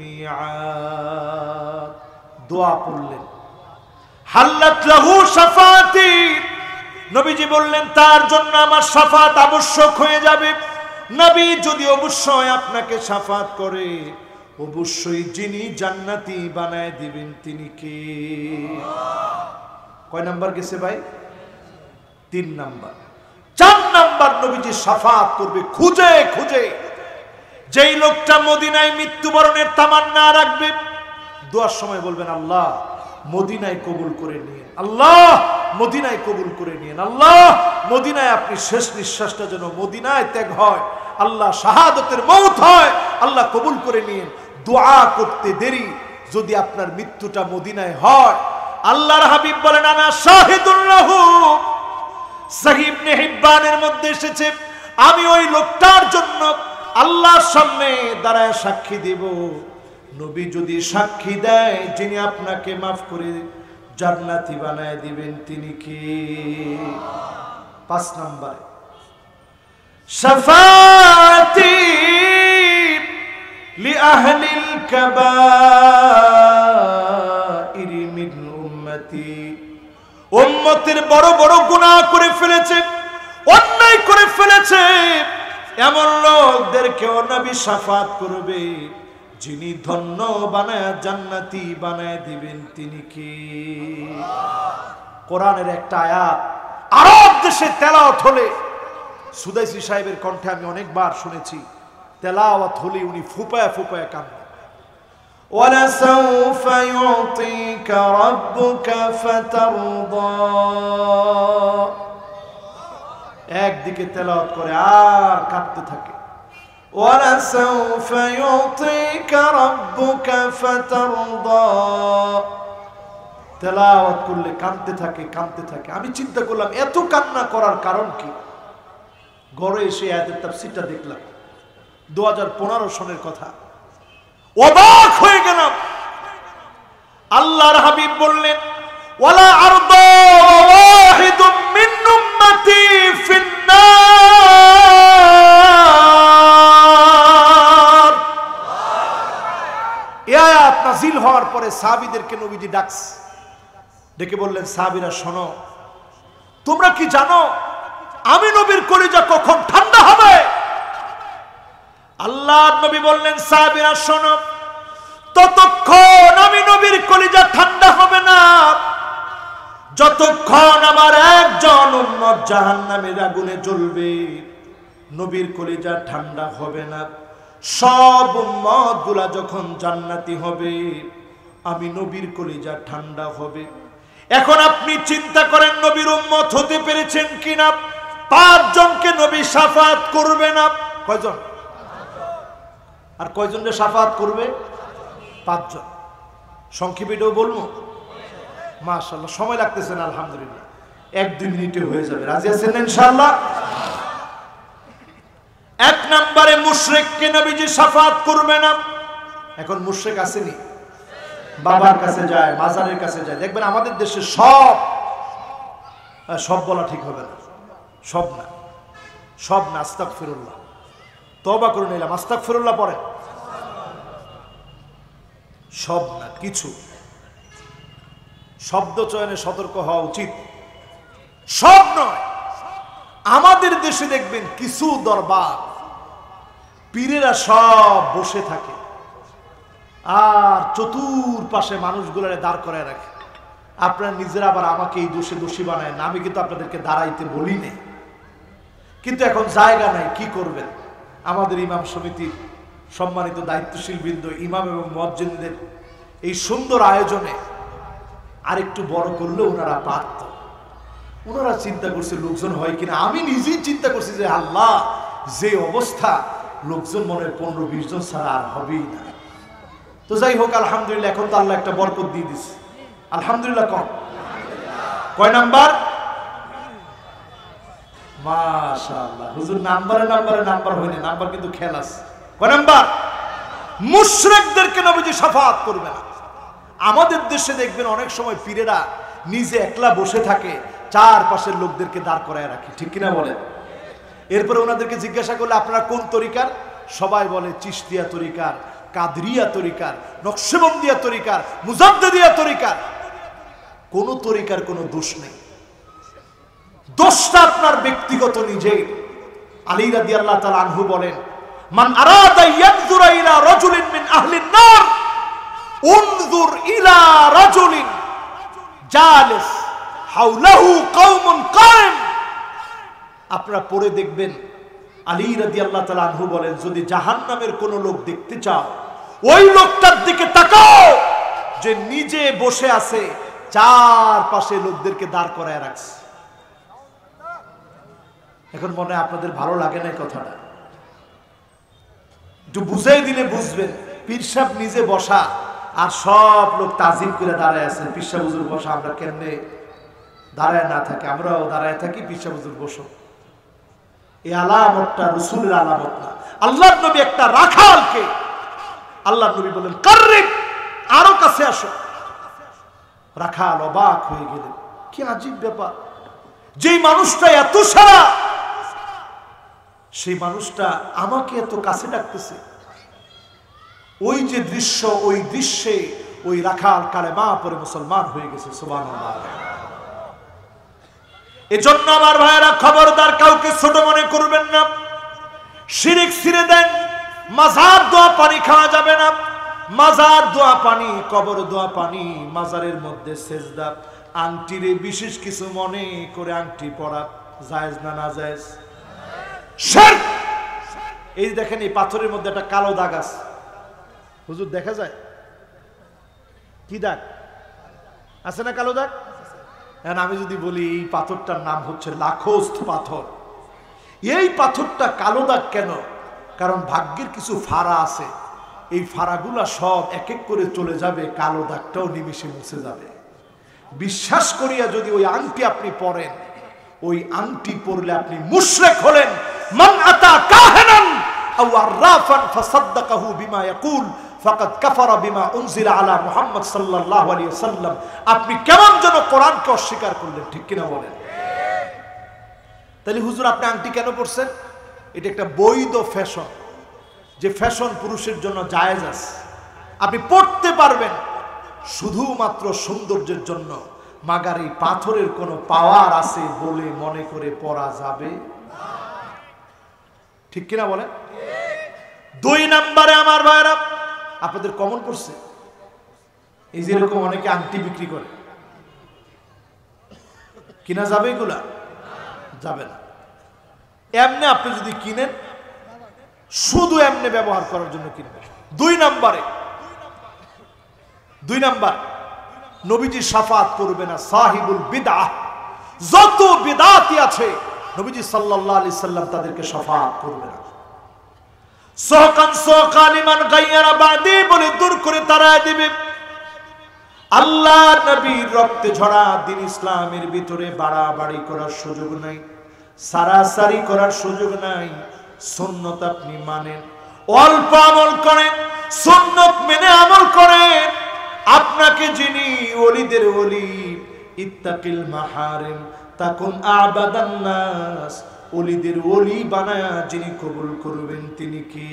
মিআদ। দোয়া পড়লেন, হাল্লাত লাহু শাফাতি, নবীজি বললেন তার জন্য আমার শাফাত আবশ্যক হয়ে যাবে। নবী যদি অবশ্যই আপনাকে শাফাত করে, অবশ্যই যিনি জান্নাতি বানায় দিবেন তিনি কে? কয় নাম্বার গেছে ভাই? 3 নাম্বার। 4 নাম্বার, নবীজি শাফাত করবে খুঁজে খুঁজে। যেই লোকটা মদিনায় মৃত্যুবরণের তামান্না রাখবে, দোয়ার সময় বলবেন আল্লাহ মদিনায় কবুল করে নিন, আল্লাহ মদিনায় কবুল করে নিন, আল্লাহ মদিনায় আপনি শেষ নিঃশ্বাসটা যেন মদিনায় ত্যাগ হয়, আল্লাহ শাহাদতের মওত হয়, আল্লাহ কবুল করে নিন। দোয়া করতে দেরি যদি আপনার মৃত্যুটা মদিনায় হয়, আল্লাহর হাবিব বলেন আনা শাহিদুল লাহু, সহিহ ইবনে হিব্বানের মধ্যে এসেছে, আমি ওই লোকটার জন্য আল্লাহর সামনে দাঁড়ায় সাক্ষী দেব। নবী যদি সাক্ষী দেয়, যিনি আপনাকে মাফ করে জান্নাতি বানায় দিবেন তিনি কি? 5 নম্বরে শাফাতি লিআহলিল কাবাইর মিন উম্মতি, উম্মতের বড় বড় গুনাহ করে ফেলেছে, অন্যায় করে ফেলেছে, এমন লোকদেরকেও নবী শাফাত করবে, যিনি ধন্য বানায় জান্নাতি বানায় দিবেন তিনি কি? কোরআনের একটা আয়াত আরব দেশে তেলাওয়াত হলে, সুদাইসি সাহেবের কণ্ঠে আমি অনেকবার শুনেছি, তেলাওয়াত হলে উনি ফুপায়া ফুপায়া কাঁদেন। ওয়ালাসাউফা ইউতিকা রাব্বুকা ফাতারদা, একদিকে তেলাওয়াত করে আর কাঁদতে থাকে। ওয়ালাসাউফা ইউতিকা রাব্বুকা ফাতারদা, তেলাওয়াত করলে কাঁদতে থাকে কাঁদতে থাকে। আমি চিন্তা করলাম এত কান্না করার কারণ কি? ঘরে এসে আয়াতের তাফসীরটা দেখলাম, 2015 সনের কথা। অবাক হয়ে গেলাম। আল্লাহর হাবিব বললেন ওয়ালা আরদা ওয়াহিদুম মিন উম্মতি ফিন্নার। এই আয়াত নাযিল হওয়ার পরে সাহাবীদেরকে নবীজি ডেকে বললেন, সাহাবীরা শোনো, তোমরা কি জানো আমি নবীর কলিজা কখন ঠান্ডা হবে? আল্লাহর নবী বললেন, সাহাবীরা শোনো, ততক্ষণ আমি নবীর কলিজা ঠান্ডা হবে না যতক্ষণ উম্মত জাহান্নামের আগুনে জ্বলবে, নবীর কলিজা ঠান্ডা হবে না। সব উম্মত গুলা যখন জান্নাতি হবে, আমি নবীর কলিজা ঠান্ডা হবে। এখন আপনি চিন্তা করেন নবীর উম্মত হতে পেরেছেন কিনা? 5 জনকে নবী শাফাত করবে না। কয়জন? আর কয়জনকে শাফাত করবে? 5 জন। সংক্ষেপেও বলবো, মাশাআল্লাহ সময় লাগতেছে না, আলহামদুলিল্লাহ 1-2 মিনিটে হয়ে যাবে। রাজি আছেন ইনশাআল্লাহ? 1 নম্বরে মুশরিককে নবীজি শাফাত করবে না। এখন মুশরিক আসেনি, বাবার কাছে যায়, মাজারের কাছে যায়। দেখবেন আমাদের দেশে সব বলা ঠিক হবে না, সব না, আস্তাগফিরুল্লাহ, তওবা করে নিলাম, আস্তাগফিরুল্লাহ পড়ে। সব না, কিছু শব্দ চয়নে সতর্ক হওয়া উচিত। সব নয়। আমাদের দেশে দেখবেন কিছু দরবার পীরেরা সব বসে থাকে আর চতুর্পাশে মানুষগুলোরে দাঁড় করায় রাখে। আপনারা নিজেরা আবার আমাকে এই দোষে দোষী বানায় না, আমি কিন্তু আপনাদেরকে দাঁড়াইতে বলি না, কিন্তু এখন জায়গা নাই, কি করবেন? আমাদের ইমাম সমিতির সম্মানিত দায়িত্বশীল বৃন্দ, ইমাম এবং মুয়াজ্জিনদের এই সুন্দর আয়োজনে আরেকটু বড় করলে ওনারা পারত। ওনারা চিন্তা করছে লোকজন হয় কিনা। আমি নিজেই চিন্তা করছি যে আল্লাহ, যে অবস্থা, লোকজন মনে হয় 15-20 জন ছাড়া আর হবেই না। তো যাই হোক, আলহামদুলিল্লাহ এখন তো আল্লাহ একটা বরকত দিয়ে দিচ্ছে, আলহামদুলিল্লাহ। কয় নাম্বার? মাশাআল্লাহ, হুজুর নাম্বার হয়নি, নাম্বার কিন্তু খেয়াল আছে। কয় নাম্বার? মুশরিকদেরকে নবীজি শাফাত করবে না। আমাদের দেশে দেখবেন অনেক সময় পীরেরা নিজে একলা বসে থাকে, চারপাশের লোকদেরকে দাঁড় করায় রাখে, ঠিক কিনা বলেন? এরপরে ওনাদেরকে জিজ্ঞাসা করলে আপনারা কোন তরিকার? সবাই বলে চিশতিয়া তরিকার, কাদরিয়া তরিকার, নকশবন্দিয়া তরিকার, মুজাদ্দিদিয়া তরিকার। কোন তরিকার কোনো দোষ নেই, দোষটা আপনার ব্যক্তিগত নিজের। আলী রাদিয়াল্লাহু তাআলা আনহু বলেন, মান আরাদা ইয়ানজুরা ইলা রাজুলিন মিন আহলিন নার উনজুর ইলা রাজুলিন জালিস হাওলাহু কওমুন কায়েম। আপনারা পড়ে দেখবেন, আলী রাদিয়াল্লাহু তাআলা আনহু বলেন, যদি জাহান্নামের কোন লোক দেখতে চাও, ওই লোকটার দিকে তাকাও যে নিজে বসে আছে, চারপাশে লোকদেরকে দাঁড় করায় রাখছে। এখন মনে হয় আপনাদের ভালো লাগে না কথাটা, একটু বুঝাই দিলে বুঝবেন। পীর সাহেব নিজে বসা আর সব লোক তাজিম করে দাঁড়ায় আছে। পীর সাহেব হুজুর বসা, আমরা কেমনে দাঁড়ায় না থাকি? আমরাও দাঁড়ায় থাকি, পীর সাহেব হুজুর বসো। এই আলামতটা রাসূলের আলামত না। আল্লাহর নবী একটা রাখালকে, আল্লাহর নবী বলেন কারিব, আরো কাছে আসো। রাখাল অবাক হয়ে গেলেন, কি আজীব ব্যাপার, যেই মানুষটা এত সারা, সেই মানুষটা আমাকে এত কাছে ডাকতেছে। ওই যে দৃশ্য, ওই দৃশ্যে ওই রাখাল কালেমা পড়ে মুসলমান হয়ে গেছে। সুবহানাল্লাহ। এজন্য আমার ভাইয়েরা, খবরদার কাউকে ছোট মনে করবেন না। শিরক ছেড়ে দেন। মাজার দোয়া পানি খাওয়া যাবে না। মাজার দোয়া পানি, কবর দোয়া পানি, মাজারের মধ্যে সেজদা, আংটিরে বিশেষ কিছু মনে করে আংটি পরা জায়েজ না নাজায়েজ? শিরক। এই দেখেন, এই পাথরের মধ্যে একটা কালো দাগ আছে, হুজুর দেখা যায়? কি দাগ আছে না? কালো দাগ। আমি যদি বলি এই পাথরটার নাম হচ্ছে লাখোস্ত পাথর। এই পাথরটা কালো দাগ কেন? কারণ ভাগ্যের কিছু ফাড়া আছে, এই ফাড়াগুলা সব এক এক করে চলে যাবে, কালো দাগটাও নিমিশে মুছে যাবে। বিশ্বাস করিয়া যদি ওই আংটি আপনি পরেন, ওই আংটি পরলে আপনি মুশরিক হলেন। মান আতা কাহিনান আও আররাফান ফাসাদদাকাহু বিমা ইয়াকুল ফাকাদ কাফারা বিমা উনজিলা আলা মুহাম্মদ সাল্লাল্লাহু আলাইহি ওয়াসাল্লাম। আপনি কেমন যেন কোরআনকে অস্বীকার করলেন, ঠিক কিনা বলেন? তাহলে হুজুর আপনি আংটি কেন পরছেন? এটা একটা বৈধ ফ্যাশন, যে ফ্যাশন পুরুষের জন্য জায়েজ আছে, আপনি পড়তে পারবেন শুধুমাত্র সৌন্দর্যের জন্য। মাগার এই পাথরের কোনো পাওয়ার আছে বলে মনে করে পরা যাবে, ঠিক কিনা বলেন? 2 নম্বরে আমার ভাইরা, আপনাদের কমন পড়ছে এই যে এরকম অনেকে আংটি বিক্রি করে, কিনা যাবে এগুলা? যাবে না। এমনি আপনি যদি কিনেন শুধু এমনি ব্যবহার করার জন্য কিনবেন। দুই নাম্বার নবীজি শাফাত করবে না সাহিবুল বিদআহ, যত বিদআতি আছে নবীজি সাল্লাল্লাহু আলাইহি সাল্লাম তাদেরকে শাফাত করবে না। সহকান সহকালিমান গায়রা বাদি বলে দূর করে তাড়ায় দিবে। আল্লাহ নবীর রক্তে ঝরা দিন ইসলামের ভিতরে বাড়াবাড়ি করার সুযোগ নাই, সারাসারি করার সুযোগ নাই। সুন্নত আপনি মানেন, অল্প আমল করেন, সুন্নত মেনে আমল করেন। আপনাকে যিনি ওলিদের ওলি, ইত্তাকিল মাহারিম তাকুন আবাদান নাস, ওলিদের ওলি বানায়া যিনি কবুল করবেন তিনি কে?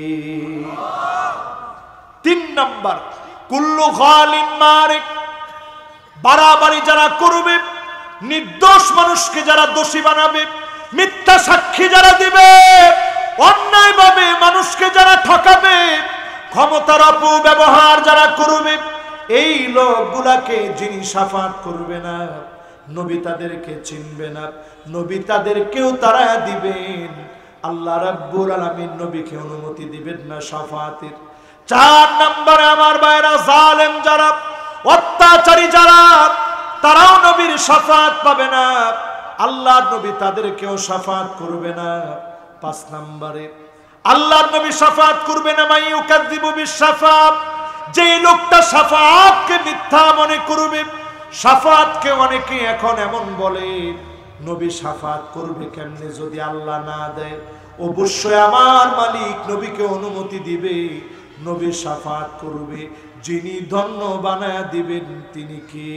তিন নাম্বার কুল্লু গালিন মারিক, বাড়াবাড়ি যারা করবে, নির্দোষ মানুষকে যারা দোষী বানাবে, মিথ্যা সাক্ষী যারা দিবে, অন্যায়ভাবে মানুষকে যারা ঠকাবে, ক্ষমতার অপব্যবহার যারা করবে, এই লোকগুলাকে যিনি শাফাত করবে না, নবী তাদেরকে চিনবে না, নবী তাদেরকেও তারা দিবেন। আল্লাহ রাব্বুল আলামিন নবীকে অনুমতি দিবেন না শাফাতের। চার নম্বরে আমার ভাইরা জালেম যারা, অত্যাচারী যারা, তারাও নবীর শাফাত পাবে না, আল্লাহর নবী তাদেরকেও শাফাত করবে না। পাঁচ নম্বরে আল্লাহর নবী শাফাত করবে না মাই ইউকাযযিবু বিশ-শাফাআত, যে লোকটা শাফাআতকে মিথ্যা মনে করবে। শাফাআতকে অনেকে এখন এমন বলে নবী শাফাত করবে কেমনে যদি আল্লাহ না দেয়? অবশ্যই আমার মালিক নবীকে অনুমতি দিবে, নবী শাফাত করবে, যিনি ধন্য বানায়া দিবেন তিনি কে?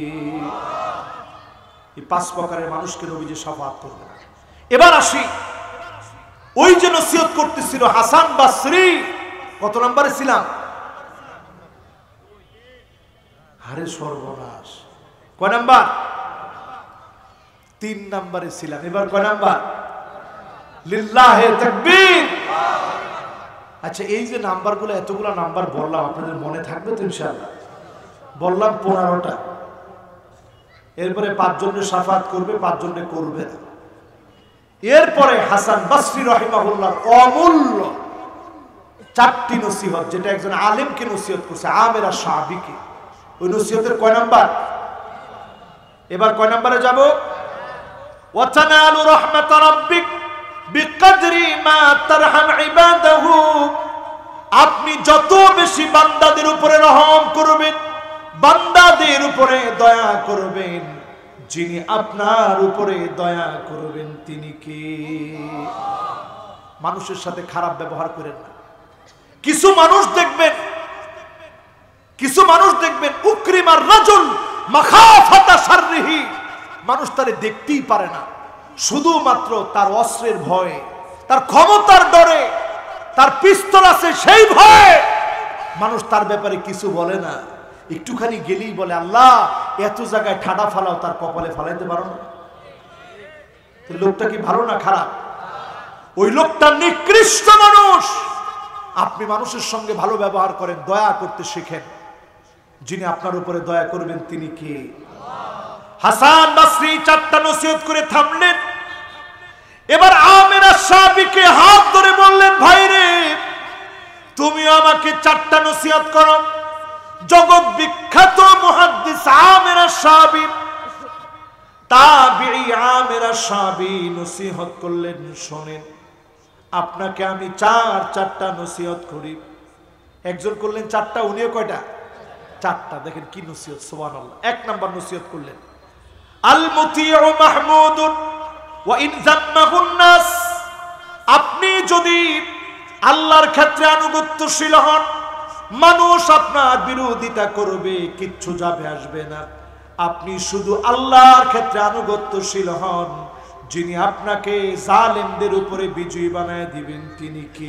এই পাঁচ প্রকারের মানুষকে নবীজি শাফাত করবে না। এবার আসি, ওই যে নসিহত করতেছিল হাসান বসরি, কত নম্বরে ছিলাম? আরে সর্বনাশ, কয় নাম্বার? 3 নম্বরে ছিলাম। এবার কয় নাম্বার? লিল্লাহে তাকবীর। আচ্ছা, এই যে নাম্বারগুলো, এতগুলো নাম্বার বললাম, আপনাদের মনে থাকবে তো ইনশাআল্লাহ? বললাম 15টা। এরপরে 5 জনের শাফাত করবে, 5 জনের করবে না। এরপরে হাসান বসরি রাহিমাহুল্লাহর অমূল্য 4টি নসিহত, যেটা একজন আলেমকে নসিহত করছে, আমের আর শাবিকে। ওই নসিহতের কয় নাম্বার? এবার কয় নাম্বারে যাব? ওয়াতানালু রাহমাত রাব্বিক বিকদরি মা তারহাম ইবাদাহু, আপনি যত বেশি বান্দাদের উপরে রহম করবেন, বান্দাদের উপরে দয়া করবেন, যিনি আপনার উপরে দয়া করবেন তিনি কে? মানুষের সাথে খারাপ ব্যবহার করেন না। কিছু মানুষ দেখবেন উকরিমার রাজুল মাখাফাতা শাররিহি, মানুষ তারে দেখতেই পারে না, শুধুমাত্র তার অস্ত্রের ভয়ে, তার ক্ষমতার ডরে, তার পিস্তল আছে সেই ভয়ে মানুষ তার ব্যাপারে কিছু বলে না। একটুখানি গেলেই বলে আল্লাহ এত জায়গায় ঠাডা ফালাও, তার কপালে ফালাইতে পারো না। লোকটা কি ভালো না খারাপ? ওই লোকটা নিকৃষ্ট মানুষ। আপনি মানুষের সঙ্গে ভালো ব্যবহার করেন, দয়া করতে শিখেন, যিনি আপনার উপরে দয়া করবেন তিনি কে? হাসান বসরি 4টা নসিহত করে থামলেন। এবার আমের আর শাবিকে হাত ধরে বললেন, ভাই রে, তুমিও আমাকে 4টা নসিহত করো। জগৎ বিখ্যাত মুহাদ্দিস আমের আর শাবি, তাবিঈ আমের আর শাবি নসিহত করলেন, শোনেন, আপনাকে আমি 4টা নসিহত করি। একজন করলেন 4টা, উনিও কয়টা? 4টা। দেখেন কি নসিহত, সুবহানাল্লাহ। 1 নাম্বার নসিহত করলেন, আল মুতিউ মাহমুদুন ওয়া ইন যাম্মাহুন নাস, আপনি যদি আল্লাহর ক্ষেত্রে আনুগত্যশীল হন, মানুষ আপনার বিরোধিতা করবে, কিচ্ছু যাবে আসবে না। আপনি শুধু আল্লাহর ক্ষেত্রে আনুগত্যশীল হন, যিনি আপনাকে জালেমদের উপরে বিজয়ী বানায় দিবেন তিনি কে?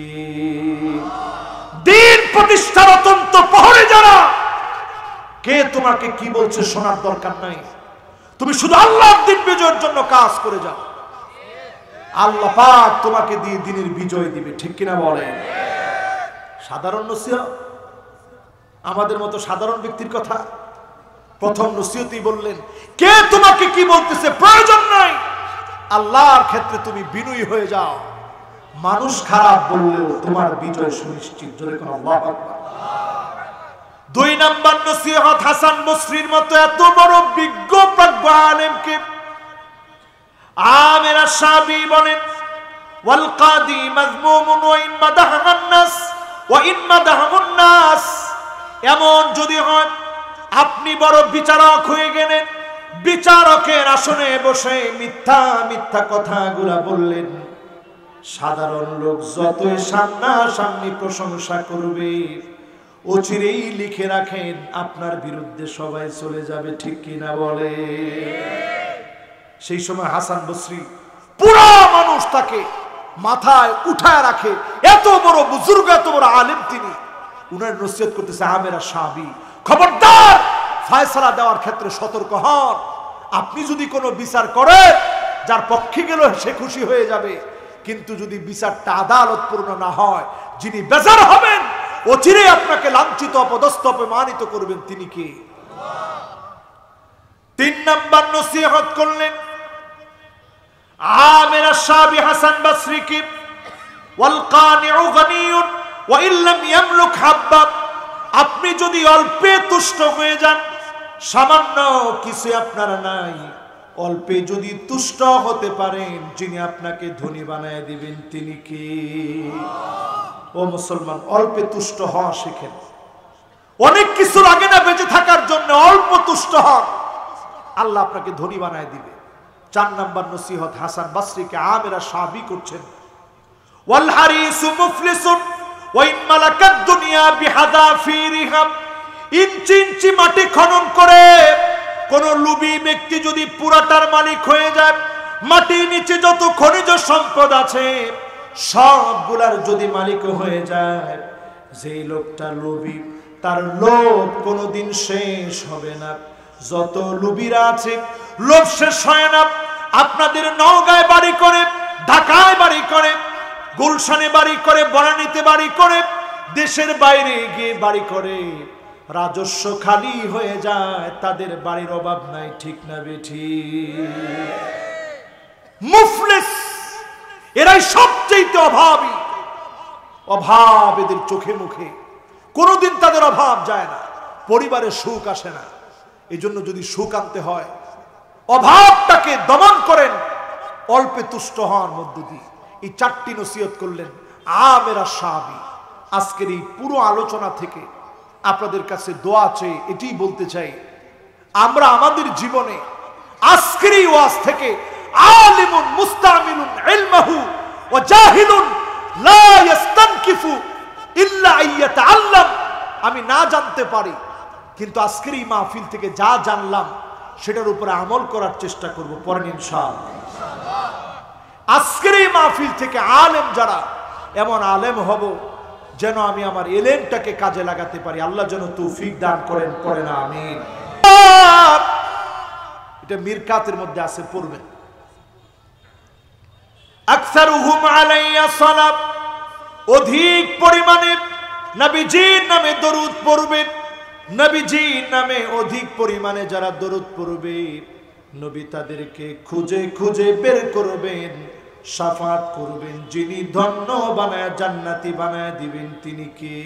দিন প্রতিষ্ঠার অত্যন্ত প্রহরে যারা, কে তোমাকে কি বলছে শোনার দরকার নাই, তুমি শুধু আল্লাহর দিন বিজয়ের জন্য কাজ করে যাও, আল্লাহ পাক তোমাকে দিয়ে দিনের বিজয় দিবে। ঠিক কিনা বলেন? সাধারণ নসিহত, আমাদের মতো সাধারণ ব্যক্তির কথা। প্রথম নসিহতই বললেন, কে তোমাকে কি বলতেছে প্রয়োজন নাই, আল্লাহর ক্ষেত্রে তুমি বিনয়ী হয়ে যাও, মানুষ খারাপ বললেও তোমার বিজয় সুনিশ্চিত। জোরে কোন আল্লাহু আকবার। 2 নাম্বার নসিহত, হাসান বসরির মতো এত বড় বিজ্ঞ প্রজ্ঞ আলেমকে আমির আশ-শাবি বলেন, ওয়াল কাদি মাযমুমুন ওয়া ইন মাদাহান নাস ওয়া ইন মাদাহান নাস। এমন যদি হয় আপনি বড় বিচারক হয়ে গেলেন, বিচারকের আসনে বসে মিথ্যা মিথ্যা কথাগুলা বললেন, সাধারণ লোক যতই সামনাসামনি প্রশংসা করবে অচিরেই লিখে রাখেন আপনার বিরুদ্ধে সবাই চলে যাবে। ঠিক কিনা বলে? সেই সময় হাসান বসরি পুরা মানুষ তাকে মাথায় উঠায় রাখে, এত বড় বুজুর্গ, এত বড় আলেম তিনি। উনার নসিহত করতেছে আমির আশ-শাবি, খবরদার ফয়সালা দেওয়ার ক্ষেত্রে সতর্ক হন। আপনি যদি কোনো বিচার করেন, যার পক্ষে গেল সে খুশি হয়ে যাবে, কিন্তু যদি বিচারটা আদালতপূর্ণ না হয়, যিনি বেজার হবেন, অচিরে আপনাকে লাঞ্ছিত, অপদস্থ, অপমানিত করবেন, তিনি কে? 3 নাম্বার নসিহত করলেন আমির আশ-শাবি হাসান বসরি কি, ওয়াল কানিউ গানিয়ুন ওয়া ইল্লাম ইয়ামলুক হাব্বা। আপনি যদি অল্পে তুষ্ট হয়ে যান, সামান্য কিছু আপনার নাই, অল্পে যদি তুষ্ট হতে পারেন, যিনি আপনাকে ধনী বানায় দিবেন তিনি কে? ও মুসলমান, অল্পে তুষ্ট হওয়া শিখেন। অনেক কিছু লাগে না বেঁচে থাকার জন্য, অল্প তুষ্ট হন, আল্লাহ আপনাকে ধনী বানায় দিবে। 4 নাম্বার নসিহত হাসান বসরিকে আমির আশ-শাবি করছেন, ওয়াল হারিসু মুফলিসুন ওয়া ইন মালাকাদ দুনিয়া বিহাদাফিরিহা। ইঞ্চি ইঞ্চি মাটি খনন করে কোন লুবি ব্যক্তি যদি পুরাটার মালিক হয়ে যায়, মাটির নিচে যত খনিজ সম্পদ আছে সবগুলার যদি মালিক হয়ে যায়, যেই লোকটা লোভী, তার লোভ কোনোদিন শেষ হবে না। যত লোভীরা আছে, লোভ শেষ হয় না। আপনাদের নওগাঁয় বাড়ি করে, ঢাকায় বাড়ি করে, গুলশানে বাড়ি করে, বনানীতে বাড়ি করে, দেশের বাইরে গিয়ে বাড়ি করে, রাজস্ব খালি হয়ে যায়, তাদের বাড়ির অভাব নাই। ঠিক না বেঠিক? মুফলিস এরাই সবচেয়ে অভাবী। অভাব এদের চোখে মুখে, কোনোদিন তাদের অভাব যায় না, পরিবারে সুখ আসে না। এই জন্য যদি সুখ আনতে হয়, অভাবটাকে দমন করেন, অল্পে তুষ্ট হওয়ার মধ্য দিয়ে। এই 4টি নসিহত করলেন আমির আশ-শাবি। আজকের এই পুরো আলোচনা থেকে আপনাদের কাছে দোয়া চেয়ে এটাই বলতে চাই, আমরা আমাদের জীবনে আজকের এই ওয়াজ থেকে আলিমুন মুস্তামিলুন ইলমাহু ওয়া জাহিলুন লা ইস্তানকিফু ইল্লা আইয়াতাআল্লাম। আমি না জানতে পারি, কিন্তু আজকের এই মাহফিল থেকে যা জানলাম সেটার উপরে আমল করার চেষ্টা করব। পরেন ইনশাআল্লাহ। আজকের এই মাহফিল থেকে আলেম যারা, এমন আলেম হব যেন আমি আমার এলেমটাকে কাজে লাগাতে পারি। আল্লাহ যেন তৌফিক দান করেন। পড়েন আমিন। এটা মিরকাতের মধ্যে আছে, পড়বেন। আকসারুহুম আলাইয়া সালাত, অধিক পরিমাণে নবীজির নামে দরুদ পড়বেন। নবীজির নামে অধিক পরিমাণে যারা দরুদ পড়বে, নবী তাদেরকে খুঁজে খুঁজে বের করবেন, শাফাত করবেন। যিনি ধন্য বানায় জান্নাতি বানায় দিবেন তিনি কে?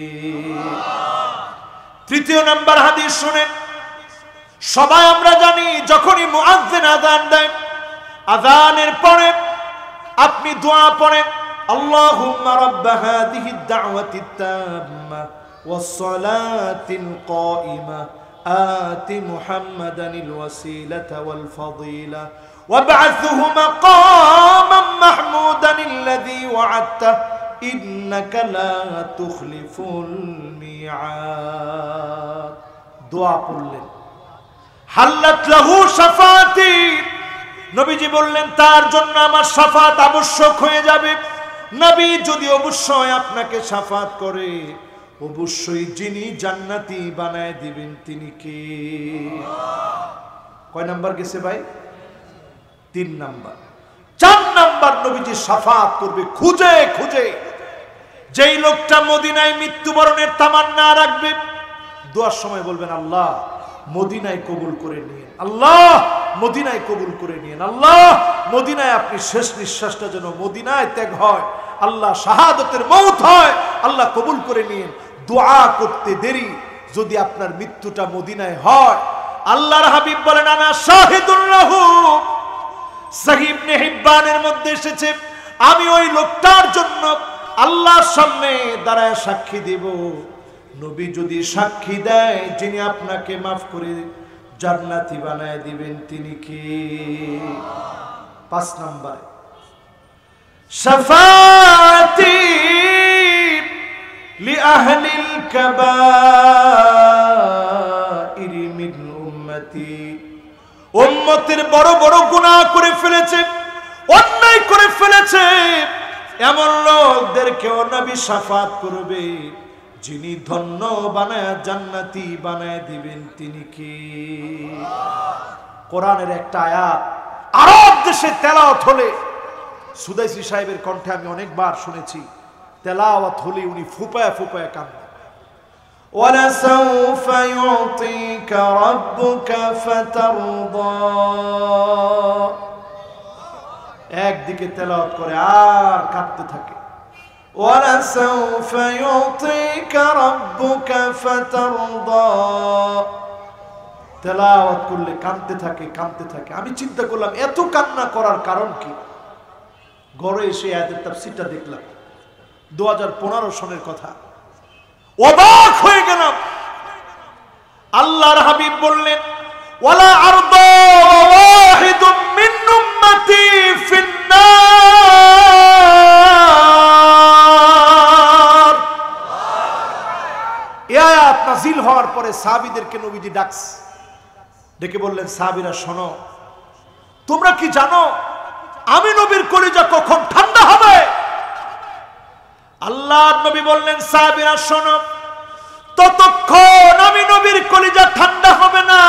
3 নাম্বার হাদিস শুনেন। সবাই আমরা জানি, যখনই মুয়াজ্জিন আযান দেয়, আযানের পরে আপনি দোয়া পড়েন, আল্লাহুম্মা রাব্ব হাযিহিদ দাওয়াতিত তাম্মা ওয়াস সালাতিল কাইমা আতি মুহাম্মাদানিল ওয়াসিলাতা ওয়াল ফাদিলা وابعثه مقاما محمودا الذي وعدته إنك لا تخلف الميعاد। দোয়া পড়লেন, হাল্লাত লাহু শাফাতি, নবীজি বললেন তার জন্য আমার শাফাত আবশ্যক হয়ে যাবে। নবী যদি অবশ্যই আপনাকে শাফাত করে, অবশ্যই যিনি জান্নাতি বানায় দিবেন তিনি কে? কয় নাম্বার গেছে ভাই? 3 নাম্বার। 4 নাম্বার, নবীজি শাফাত করবে খুঁজে খুঁজে। যেই লোকটা মদিনায় মৃত্যুবরণের তামান্না রাখবে, দোয়ার সময় বলবেন, আল্লাহ মদিনায় কবুল করে নিয়েন, আল্লাহ মদিনায় কবুল করে নিয়েন, আল্লাহ মদিনায় আপনি শেষ নিঃশ্বাসটা যেন মদিনায় ত্যাগ হয়, আল্লাহ শাহাদাতের মওত হয়, আল্লাহ কবুল করে নিন। দোয়া করতে দেরি, যদি আপনার মৃত্যুটা মদিনায় হয়, আল্লাহর হাবিব বলেন আনা শাহিদুল লাহু। সহিহ ইবনে হিব্বানের মধ্যে এসেছে, আমি ওই লোকটার জন্য আল্লাহর সামনে দাঁড়ায় সাক্ষী দেব। নবী যদি সাক্ষী দেয়, যিনি আপনাকে মাফ করে জান্নাতি বানায় দিবেন তিনি কে? 5 নম্বরে শাফাআতি লিআহলিল কাবাইর মিন উম্মতি। উম্মতের বড় বড় গুনাহ করে ফেলেছে, অন্যায় করে ফেলেছে, এমন লোকদেরকেও নবী শাফাত করবে, যিনি ধন্য বানায় জান্নাতি বানায় দিবেন তিনি কে? কোরআনের একটা আয়াত আরব দেশে তেলাওয়াত হলে, সুদাইসি সাহেবের কণ্ঠে আমি অনেকবার শুনেছি, তেলাওয়াত হলে উনি ফুপায়া ফুপায়া কাঁদেন। ওয়ালাসাউফা ইউতিকা রাব্বুকা ফাতারদা। একদিকে তেলাওয়াত করে আর কাঁদতে থাকে। ওয়ালাসাউফা ইউতিকা রাব্বুকা ফাতারদা। তেলাওয়াত করলে কাঁদতে থাকে কাঁদতে থাকে। আমি চিন্তা করলাম এত কান্না করার কারণ কি? ঘরে এসে আয়াতের তাফসীরটা দেখলাম, 2015 সনের কথা। অবাক হয়ে গেলাম। আল্লাহর হাবিব বললেন ওয়ালা আরদা ওয়াহিদুম মিন উম্মতি ফিন্নার। এই আয়াত নাযিল হওয়ার পরে সাহাবীদেরকে নবীজি ডেকে বললেন, সাহাবীরা শোনো, তোমরা কি জানো আমি নবীর কলিজা কখন ঠান্ডা হবে? আল্লাহর নবী বললেন, সাহাবীরা শোনো, ততক্ষণ আমি নবীর কলিজা ঠান্ডা হবে না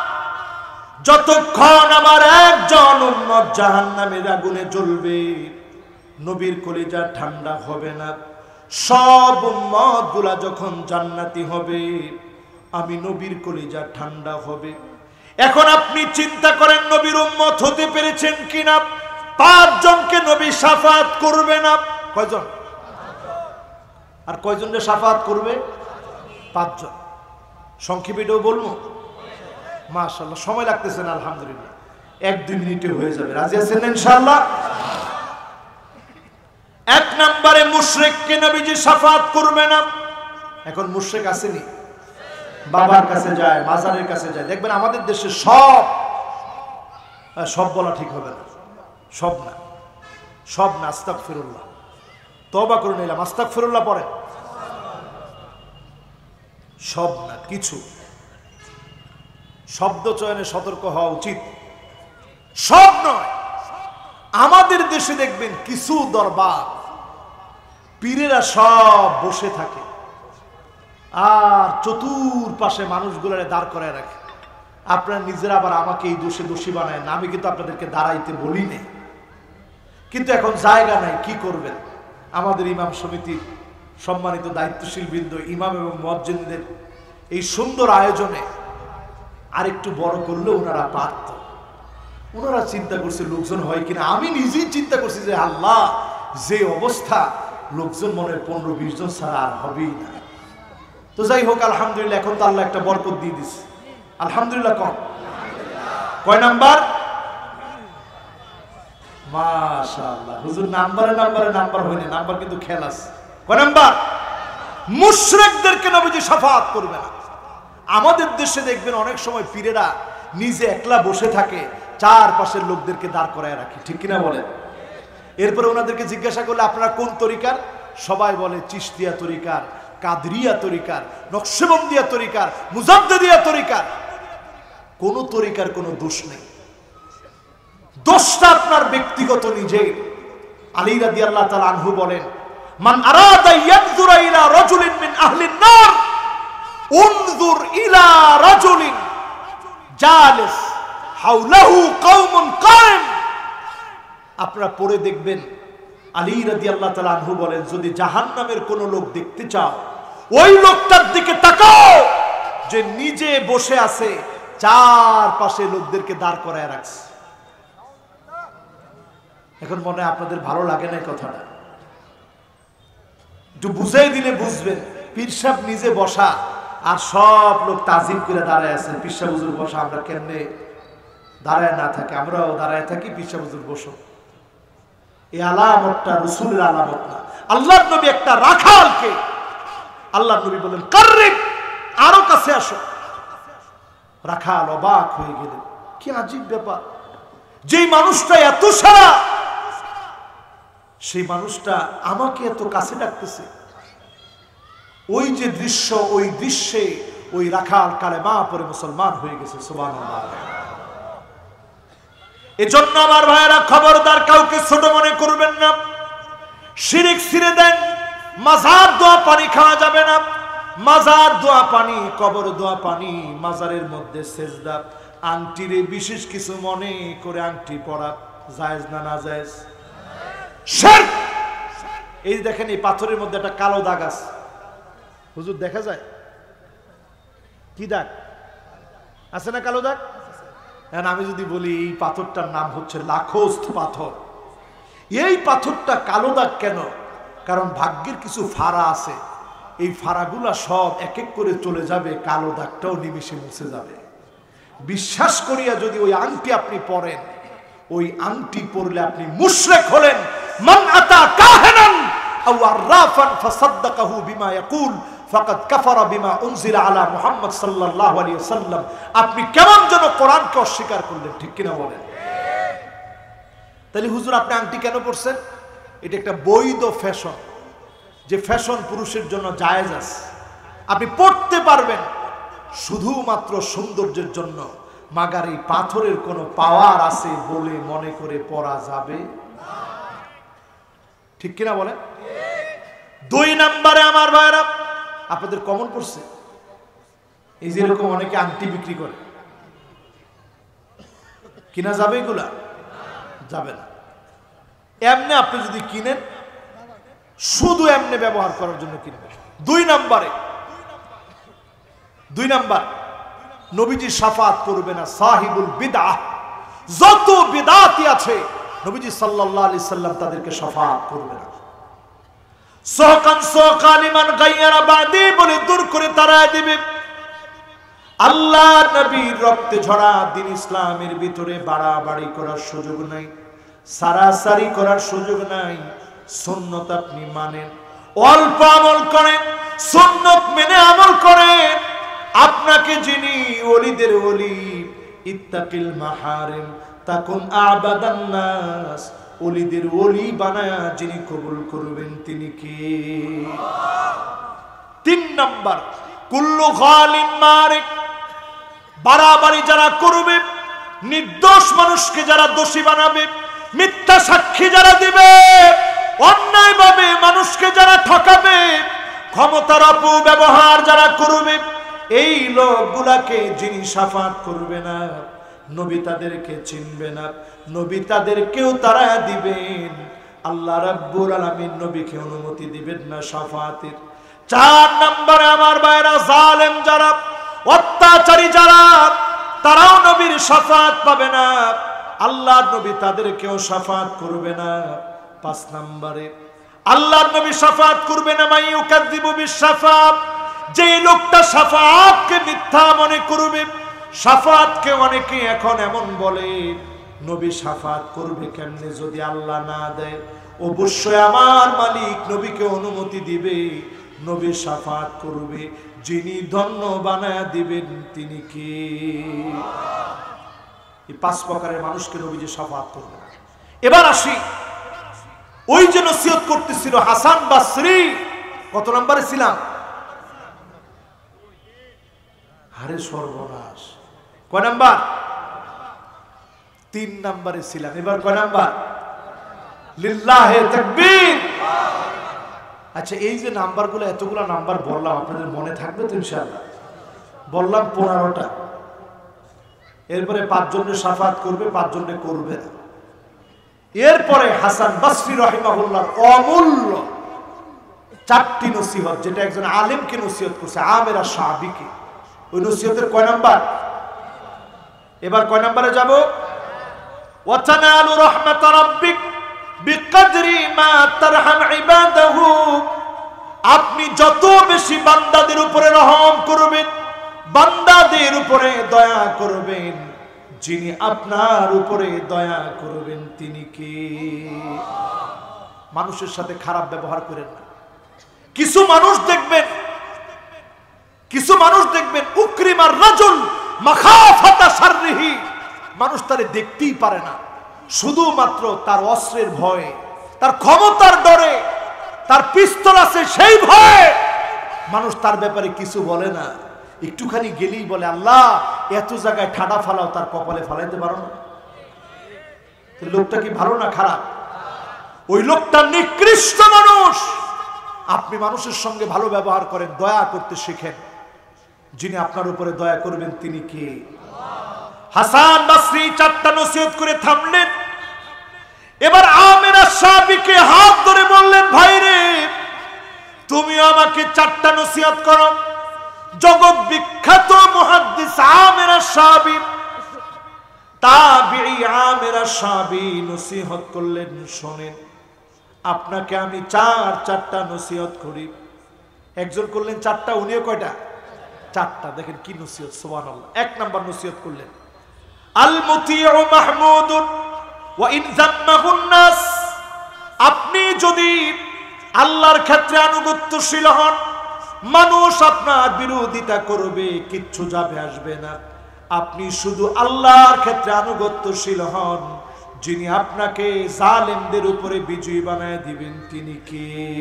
যতক্ষণ আমার একজন উম্মত জাহান্নামের আগুনে জ্বলবে। নবীর কলিজা ঠান্ডা হবে না। সব উম্মত গুলা যখন জান্নাতি হবে, আমি নবীর কলিজা ঠান্ডা হবে। এখন আপনি চিন্তা করেন নবীর উম্মত হতে পেরেছেন কিনা? 5 জনকে নবী শাফাত করবে না। কয়জন? আর কয়জনকে শাফাত করবে? 5 জন। সংক্ষেপেও বলবো, মাশাআল্লাহ সময় লাগতেছে না, আলহামদুলিল্লাহ 1-2 মিনিটে হয়ে যাবে। রাজি আছেন ইনশাআল্লাহ? 1 নম্বরে মুশরিককে নবীজি শাফাত করবে না। এখন মুশরিক আসেনি, বাবার কাছে যায়, মাজারের কাছে যায়। দেখবেন আমাদের দেশে সব বলা ঠিক হবে না, সব না, আস্তাগফিরুল্লাহ, তওবা করে নিলাম, আস্তাগফিরুল্লাহ পড়ে। সব না, কিছু শব্দ চয়নে সতর্ক হওয়া উচিত। সব নয়। আমাদের দেশে দেখবেন কিছু দরবার পীরেরা সব বসে থাকে আর চতুর্পাশে মানুষগুলোরে দাঁড় করায় রাখে। আপনারা নিজেরা আবার আমাকে এই দোষে দোষী বানায় না, আমি কিন্তু আপনাদেরকে দাঁড়াইতে বলি না, কিন্তু এখন জায়গা নাই, কি করবেন? আমাদের ইমাম সমিতির সম্মানিত দায়িত্বশীল বৃন্দ, ইমাম এবং মুয়াজ্জিনদের এই সুন্দর আয়োজনে আরেকটু বড় করলে ওনারা পারত। ওনারা চিন্তা করছে লোকজন হয় কিনা। আমি নিজেই চিন্তা করছি যে আল্লাহ, যে অবস্থা, লোকজন মনে হয় 15-20 জন ছাড়া আর হবেই না। তো যাই হোক, আলহামদুলিল্লাহ এখন তো আল্লাহ একটা বরকত দিয়ে দিচ্ছে, আলহামদুলিল্লাহ। কয় নাম্বার? মাশাআল্লাহ, হুজুর নাম্বার হয়নি, নাম্বার কিন্তু খেয়াল আছে। কয় নাম্বার? মুশরিকদেরকে নবীজি শাফাত করবে না। আমাদের দেশে দেখবেন অনেক সময় পীরেরা নিজে একলা বসে থাকে, চারপাশের লোকদেরকে দাঁড় করায় রাখে, ঠিক কিনা বলেন? এরপরে ওনাদেরকে জিজ্ঞাসা করলে আপনারা কোন তরিকার? সবাই বলে চিশতিয়া তরিকার, কাদরিয়া তরিকার, নকশবন্দিয়া তরিকার, মুজাদ্দিদিয়া তরিকার। কোন তরিকার কোনো দোষ নেই, দোষটা আপনার ব্যক্তিগত নিজের। আলী রাদিয়াল্লাহু তাআলা আনহু বলেন, মান আরাদা ইয়ানজুরা ইলা রাজুলিন মিন আহলিন নার উনজুর ইলা রাজুলিন জালিস হাওলাহু কওমুন কায়েম। আপনারা পড়ে দেখবেন, আলী রাদিয়াল্লাহু তাআলা আনহু বলেন, যদি জাহান্নামের কোন লোক দেখতে চাও, ওই লোকটার দিকে তাকাও যে নিজে বসে আছে, চারপাশে লোকদেরকে দাঁড় করায় রাখছে। এখন মনে হয় আপনাদের ভালো লাগে না কথাটা, একটু বুঝাই দিলে বুঝবেন। পীর সাহেব নিজে বসা আর সব লোক তাজিম করে দাঁড়ায় আছে। পীর সাহেব হুজুর বসা, আমরা কেমনে দাঁড়ায় না থাকি? আমরাও দাঁড়ায় থাকি, পীর সাহেব হুজুর বসো। এই আলামতটা রাসূলের আলামত না। আল্লাহর নবী একটা রাখালকে আল্লাহর নবী বলেন কারিব, আরো কাছে আসো। রাখাল অবাক হয়ে গেলেন, কি আজীব ব্যাপার, যেই মানুষটা এত সারা, সেই মানুষটা আমাকে এত কাছে ডাকতেছে। ওই যে দৃশ্য, ওই দৃশ্যে ওই রাখাল কালেমা পড়ে মুসলমান হয়ে গেছে। সুবহানাল্লাহ। এজন্য আমার ভাইয়েরা, খবরদার কাউকে ছোট মনে করবেন না। শিরিক ছেড়ে দেন। মাজার দোয়া পানি খাওয়া যাবে না। মাজার দোয়া পানি, কবর দোয়া পানি, মাজারের মধ্যে সেজদা, আংটিরে বিশেষ কিছু মনে করে আংটি পরা জায়েজ না নাজায়েজ? শিরক। এই দেখেন, এই পাথরের মধ্যে একটা কালো দাগ আছে, হুজুর দেখা যায়? কি দাগ আছে না? কালো দাগ। আমি যদি বলি এই পাথরটার নাম হচ্ছে লাখোস্ত পাথর, এই পাথরটা কালো দাগ কেন? কারণ ভাগ্যের কিছু ফাড়া আছে, এই ফাড়াগুলা সব এক এক করে চলে যাবে, কালো দাগটাও নিমিশে মুছে যাবে। বিশ্বাস করিয়া যদি ওই আংটি আপনি পরেন, ওই আংটি পরলে আপনি মুশরিক হলেন। মান আতা কাহিনান আও আররাফান ফাসাদদাকাহু বিমা ইয়াকুল ফাকাদ কাফারা বিমা উনজিলা আলা মুহাম্মদ সাল্লাল্লাহু আলাইহি ওয়াসাল্লাম। আপনি কেমন যেন কোরআনকে অস্বীকার করলেন, ঠিক কিনা বলেন? তাহলে হুজুর আপনি আংটি কেন পরছেন? এটা একটা বৈধ ফ্যাশন, যে ফ্যাশন পুরুষের জন্য জায়েজ আছে, আপনি পড়তে পারবেন শুধুমাত্র সৌন্দর্যের জন্য। মাগার এই পাথরের কোনো পাওয়ার আছে বলে মনে করে পরা যাবে, ঠিক কিনা বলেন? 2 নম্বরে আমার ভাইরা, আপনাদের কমন পড়ছে এই যে এরকম অনেকে আংটি বিক্রি করে, কিনা যাবে? এগুলা যাবে না। এমনি আপনি যদি কিনেন, শুধু এমনি ব্যবহার করার জন্য কিনবেন। 2 নাম্বার, নবীজি শাফাত করবে না সাহিবুল বিদআহ। যত বিদআতি আছে নবীজি সাল্লাল্লাহু আলাইহি সাল্লাম তাদেরকে শাফাত করবে না। সহকান সহকালিমান গায়রা বাদি বলে দূর করে তাড়ায় দিবে। আল্লাহর নবীর রক্তে ঝরা দিন ইসলামের ভিতরে বাড়াবাড়ি করার সুযোগ নাই, সারাসারি করার সুযোগ নাই। সুন্নত আপনি মানেন, অল্প আমল করেন, সুন্নত মেনে আমল করেন। আপনাকে যিনি ওলিদের ওলি, ইত্তাকিল মাহারিম তাকুন আবাদান নাস, ওলিদের ওলি বানায়া যিনি কবুল করবেন তিনি কে? 3 নাম্বার, কুল্লু খালিন মারিক, বাড়াবাড়ি যারা করবে, নির্দোষ মানুষকে যারা দোষী বানাবে, মিথ্যা সাক্ষী যারা দিবে, অন্যায়ভাবে মানুষকে যারা ঠকাবে, ক্ষমতার অপব্যবহার যারা করবে, এই লোকগুলাকে যিনি শাফাত করবে না, নবী তাদেরকে চিনবে না, নবী তাদেরকেও তারা দিবেন। আল্লাহ রাব্বুল আলামিন নবীকে অনুমতি দিবেন না শাফাতের। 4 নম্বরে আমার ভাইরা, জালেম যারা, অত্যাচারী যারা, তারাও নবীর শাফাত পাবে না, আল্লাহর নবী তাদেরকেও শাফাত করবে না। 5 নম্বরে, আল্লাহর নবী শাফাত করবে না মাই ইউকাযযিবু বিশ-শাফাআত, যে লোকটা শাফাআতকে মিথ্যা মনে করবে। শাফাআতকে অনেকে এখন এমন বলে, নবী শাফাত করবে কেমনে যদি আল্লাহ না দেয়? অবশ্যই আমার মালিক নবীকে অনুমতি দিবে, নবী শাফাত করবে, যিনি ধন্য বানায়া দিবেন তিনি কে? এই 5 প্রকারের মানুষকে নবীজি শাফাত করবে। এবার আসি, ওই যে নসিহত করতেছিল হাসান বসরি, কত নম্বরে ছিলাম? আরে সর্বনাশ, কয় নাম্বার? 3 নম্বরে ছিলাম। এবার কয় নাম্বার? লিল্লাহে তাকবীর। আচ্ছা, এই যে নাম্বারগুলো, এতগুলো নাম্বার বললাম, আপনাদের মনে থাকবে তো ইনশাআল্লাহ? বললাম 15টা। এরপরে 5 জনের শাফাত করবে, 5 জনের করবে না। এরপরে হাসান বসরি রাহিমাহুল্লাহর অমূল্য 4টি নসিহত, যেটা একজন আলেমকে নসিহত করছে, আমের আশ-শাবিকে। ওই নসিহতের কয় নাম্বার? এবার কয় নাম্বারে যাব? ওয়াতানালু রাহমাত রাব্বিক বিকদরি মা তারহাম ইবাদাহু, আপনি যত বেশি বান্দাদের উপরে রহম করবেন, বান্দাদের উপরে দয়া করবেন, যিনি আপনার উপরে দয়া করবেন তিনি কে? মানুষের সাথে খারাপ ব্যবহার করেন না। কিছু মানুষ দেখবেন উকরিমার রাজুল মাখাফাতা শাররিহি, মানুষ তারে দেখতেই পারে না, শুধুমাত্র তার অস্ত্রের ভয়ে, তার ক্ষমতার ডরে, তার পিস্তল আছে সেই ভয়ে মানুষ তার ব্যাপারে কিছু বলে না। একটুখানি গেলেই বলে আল্লাহ এত জায়গায় ঠাডা ফালাও, তার কপালে ফালাইতে পারো না। লোকটা কি ভালো না খারাপ? ওই লোকটা নিকৃষ্ট মানুষ। আপনি মানুষের সঙ্গে ভালো ব্যবহার করেন, দয়া করতে শিখেন, যিনি আপনার উপরে দয়া করবেন তিনি কে? হাসান বসরি 4টা নসিহত করে থামলেন। এবার আমের আশ-শাবিকে হাত ধরে বললেন, ভাই রে তুমি আমাকে 4টা নসিহত করো। জগৎ বিখ্যাত মুহাদ্দিস আমের আশ-শাবি, তাবিঈ আমের আশ-শাবি নসিহত করলেন, শোনেন আপনাকে আমি 4টা নসিহত করি। একজন করলেন 4টা, উনিও কয়টা? 4টা। দেখেন কি নসিহত, সুবহানাল্লাহ। 1 নাম্বার নসিহত করলেন, আল মুতিউ মাহমুদুন ওয়া ইন যাম্মাহুন নাস, আপনি যদি আল্লাহর ক্ষেত্রে আনুগত্যশীল হন, মানুষ আপনার বিরোধিতা করবে, কিচ্ছু যাবে আসবে না। আপনি শুধু আল্লাহর ক্ষেত্রে আনুগত্যশীল হন, যিনি আপনাকে জালেমদের উপরে বিজয়ী বানায় দিবেন তিনি কে?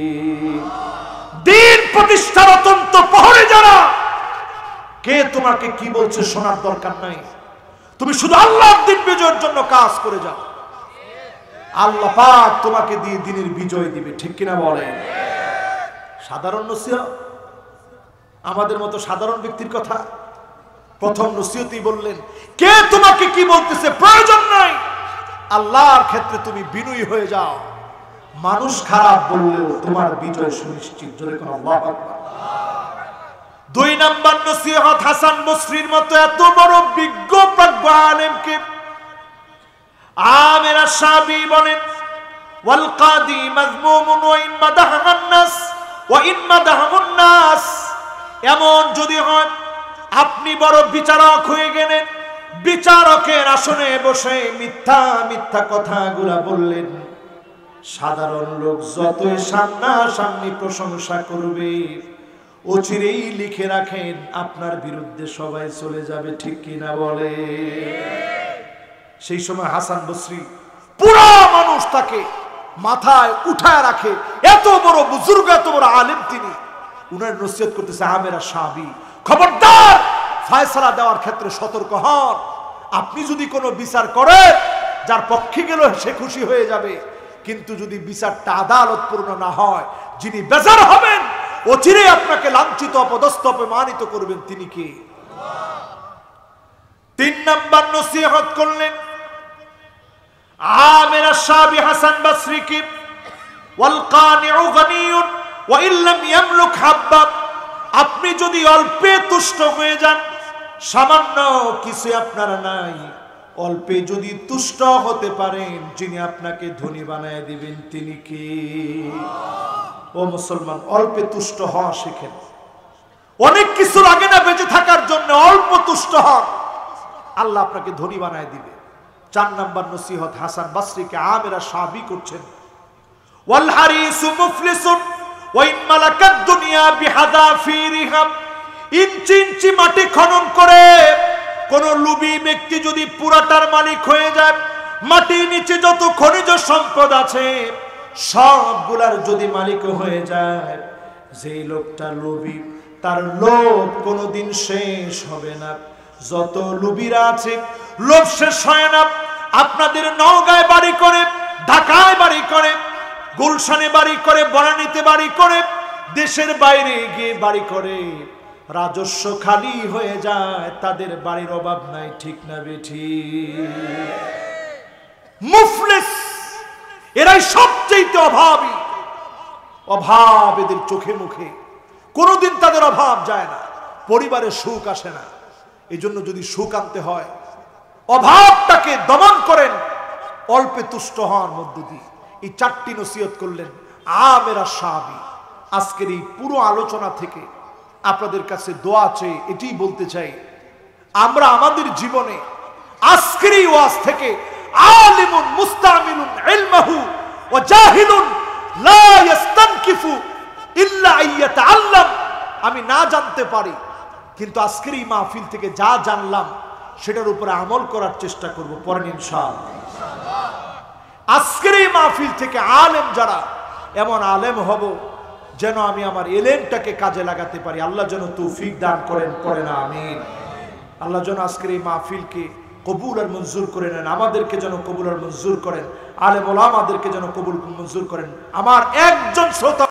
দিন প্রতিষ্ঠার অত্যন্ত প্রহরী যারা, কে তোমাকে কি বলছে শোনার দরকার নাই। তুমি শুধু আল্লাহর দিন বিজয়ের জন্য কাজ করে যাও, আল্লাহ পাক তোমাকে দিয়ে দিনের বিজয় দিবে, ঠিক কিনা বলেন? সাধারণ নসিহত, আমাদের মতো সাধারণ ব্যক্তির কথা। প্রথম নসিহতই বললেন, কে তোমাকে কি বলতেছে প্রয়োজন নাই, আল্লাহর ক্ষেত্রে তুমি বিনয়ী হয়ে যাও, মানুষ খারাপ বললেও তোমার বিজয় সুনিশ্চিত। জোরে কোন আল্লাহু আকবার। 2 নাম্বার নসিহত, হাসান বসরির মতো এত বড় বিজ্ঞ প্রজ্ঞ আলেমকে আমের আশ-শাবি বলেন, ওয়াল কাদি মাযমুমুন ওয়া ইন মাদাহান নাস ওয়া ইন মাদাহান নাস, এমন যদি হয় আপনি বড় বিচারক হয়ে গেলেন, বিচারকের আসনে বসে মিথ্যা মিথ্যা কথাগুলা বললেন, সাধারণ লোক যতই সামনাসামনি প্রশংসা করবে, অচিরেই লিখে রাখেন আপনার বিরুদ্ধে সবাই চলে যাবে, ঠিক কিনা বলে? সেই সময় হাসান বসরি পুরা মানুষ তাকে মাথায় উঠায় রাখে, এত বড় বুজুর্গ, এত বড় আলেম তিনি। উনার নসিহত করতেছে আমের আশ-শাবি, খবরদার ফয়সালা দেওয়ার ক্ষেত্রে সতর্ক হন। আপনি যদি কোনো বিচার করেন, যার পক্ষে গেল সে খুশি হয়ে যাবে, কিন্তু যদি বিচারটা আদালতপূর্ণ না হয়, যিনি বেজার হবেন, অচিরে আপনাকে লাঞ্ছিত, অপদস্থ, অপমানিত করবেন তিনি কে? 3 নাম্বার নসিহত করলেন আমের আশ-শাবি হাসান বসরিকে, ওয়াল কানিউ গানিয়ুন ওয়া ইল্লাম ইয়ামলুক হাব্বা, আপনি যদি অল্পে তুষ্ট হয়ে যান, সামান্য কিছু আপনার নাই, অল্পে যদি তুষ্ট হতে পারেন, যিনি আপনাকে ধনী বানায় দিবেন তিনি কে? ও মুসলমান, অল্পে তুষ্ট হওয়া শিখেন। অনেক কিছু লাগে না বেঁচে থাকার জন্য, অল্প তুষ্ট হন, আল্লাহ আপনাকে ধনী বানায় দিবে। 4 নাম্বার নসিহত হাসান বসরিকে আমের আশ-শাবি করছেন, ওয়াল হারিসু মুফলিসুন ওয়া ইন মালাকাদ দুনিয়া বিহাদাফিরিহা, ইঞ্চি ইঞ্চি মাটি খনন করে কোন লুবি ব্যক্তি যদি পুরাটার মালিক হয়ে যায়, মাটির নিচে যত খনিজ সম্পদ আছে সবগুলার যদি মালিক হয়ে যায়, যেই লোকটা লোভী, তার লোভ কোনোদিন শেষ হবে না। যত লোভীরা আছে লোভ শেষ হয় না। আপনাদের নওগাঁয় বাড়ি করে, ঢাকায় বাড়ি করে, গুলশানে বাড়ি করে, বনানীতে বাড়ি করে, দেশের বাইরে গিয়ে বাড়ি করে, রাজস্ব খালি হয়ে যায়, তাদের বাড়ির অভাব নাই, ঠিক না বেঠি? মুফলিস এরাই সবচেয়ে অভাবী। অভাব এদের চোখে মুখে, কোনোদিন তাদের অভাব যায় না, পরিবারে সুখ আসে না। এই জন্য যদি সুখ আনতে হয়, অভাবটাকে দমন করেন, অল্পে তুষ্ট হওয়ার মধ্য দিয়ে। এই 4টি নসিহত করলেন আমেরা সাহাবী। আজকের এই পুরো আলোচনা থেকে আপনাদের কাছে দোয়া চেয়ে এটাই বলতে চাই, আমরা আমাদের জীবনে আজকের এই ওয়াজ থেকে আলিমুন মুস্তামিলুন ইলমাহু ওয়া জাহিলুন লা ইস্তানকিফু ইল্লা আইয়াতাআল্লাম, আমি না জানতে পারি কিন্তু আজকের এই মাহফিল থেকে যা জানলাম সেটার উপরে আমল করার চেষ্টা করব, পরেন ইনশাআল্লাহ। আজকের এই মাহফিল থেকে আলেম যারা, এমন আলেম হব যেন আমি আমার এলেমটাকে কাজে লাগাতে পারি। আল্লাহ যেন তৌফিক দান করেন, পড়েন আমিন। আল্লাহ যেন আজকের এই মাহফিলকে কবুল আর মঞ্জুর করে নেন, আমাদেরকে যেন কবুল আর মঞ্জুর করেন, আলেম ওলামাদেরকে যেন কবুল মঞ্জুর করেন। আমার একজন শ্রোতা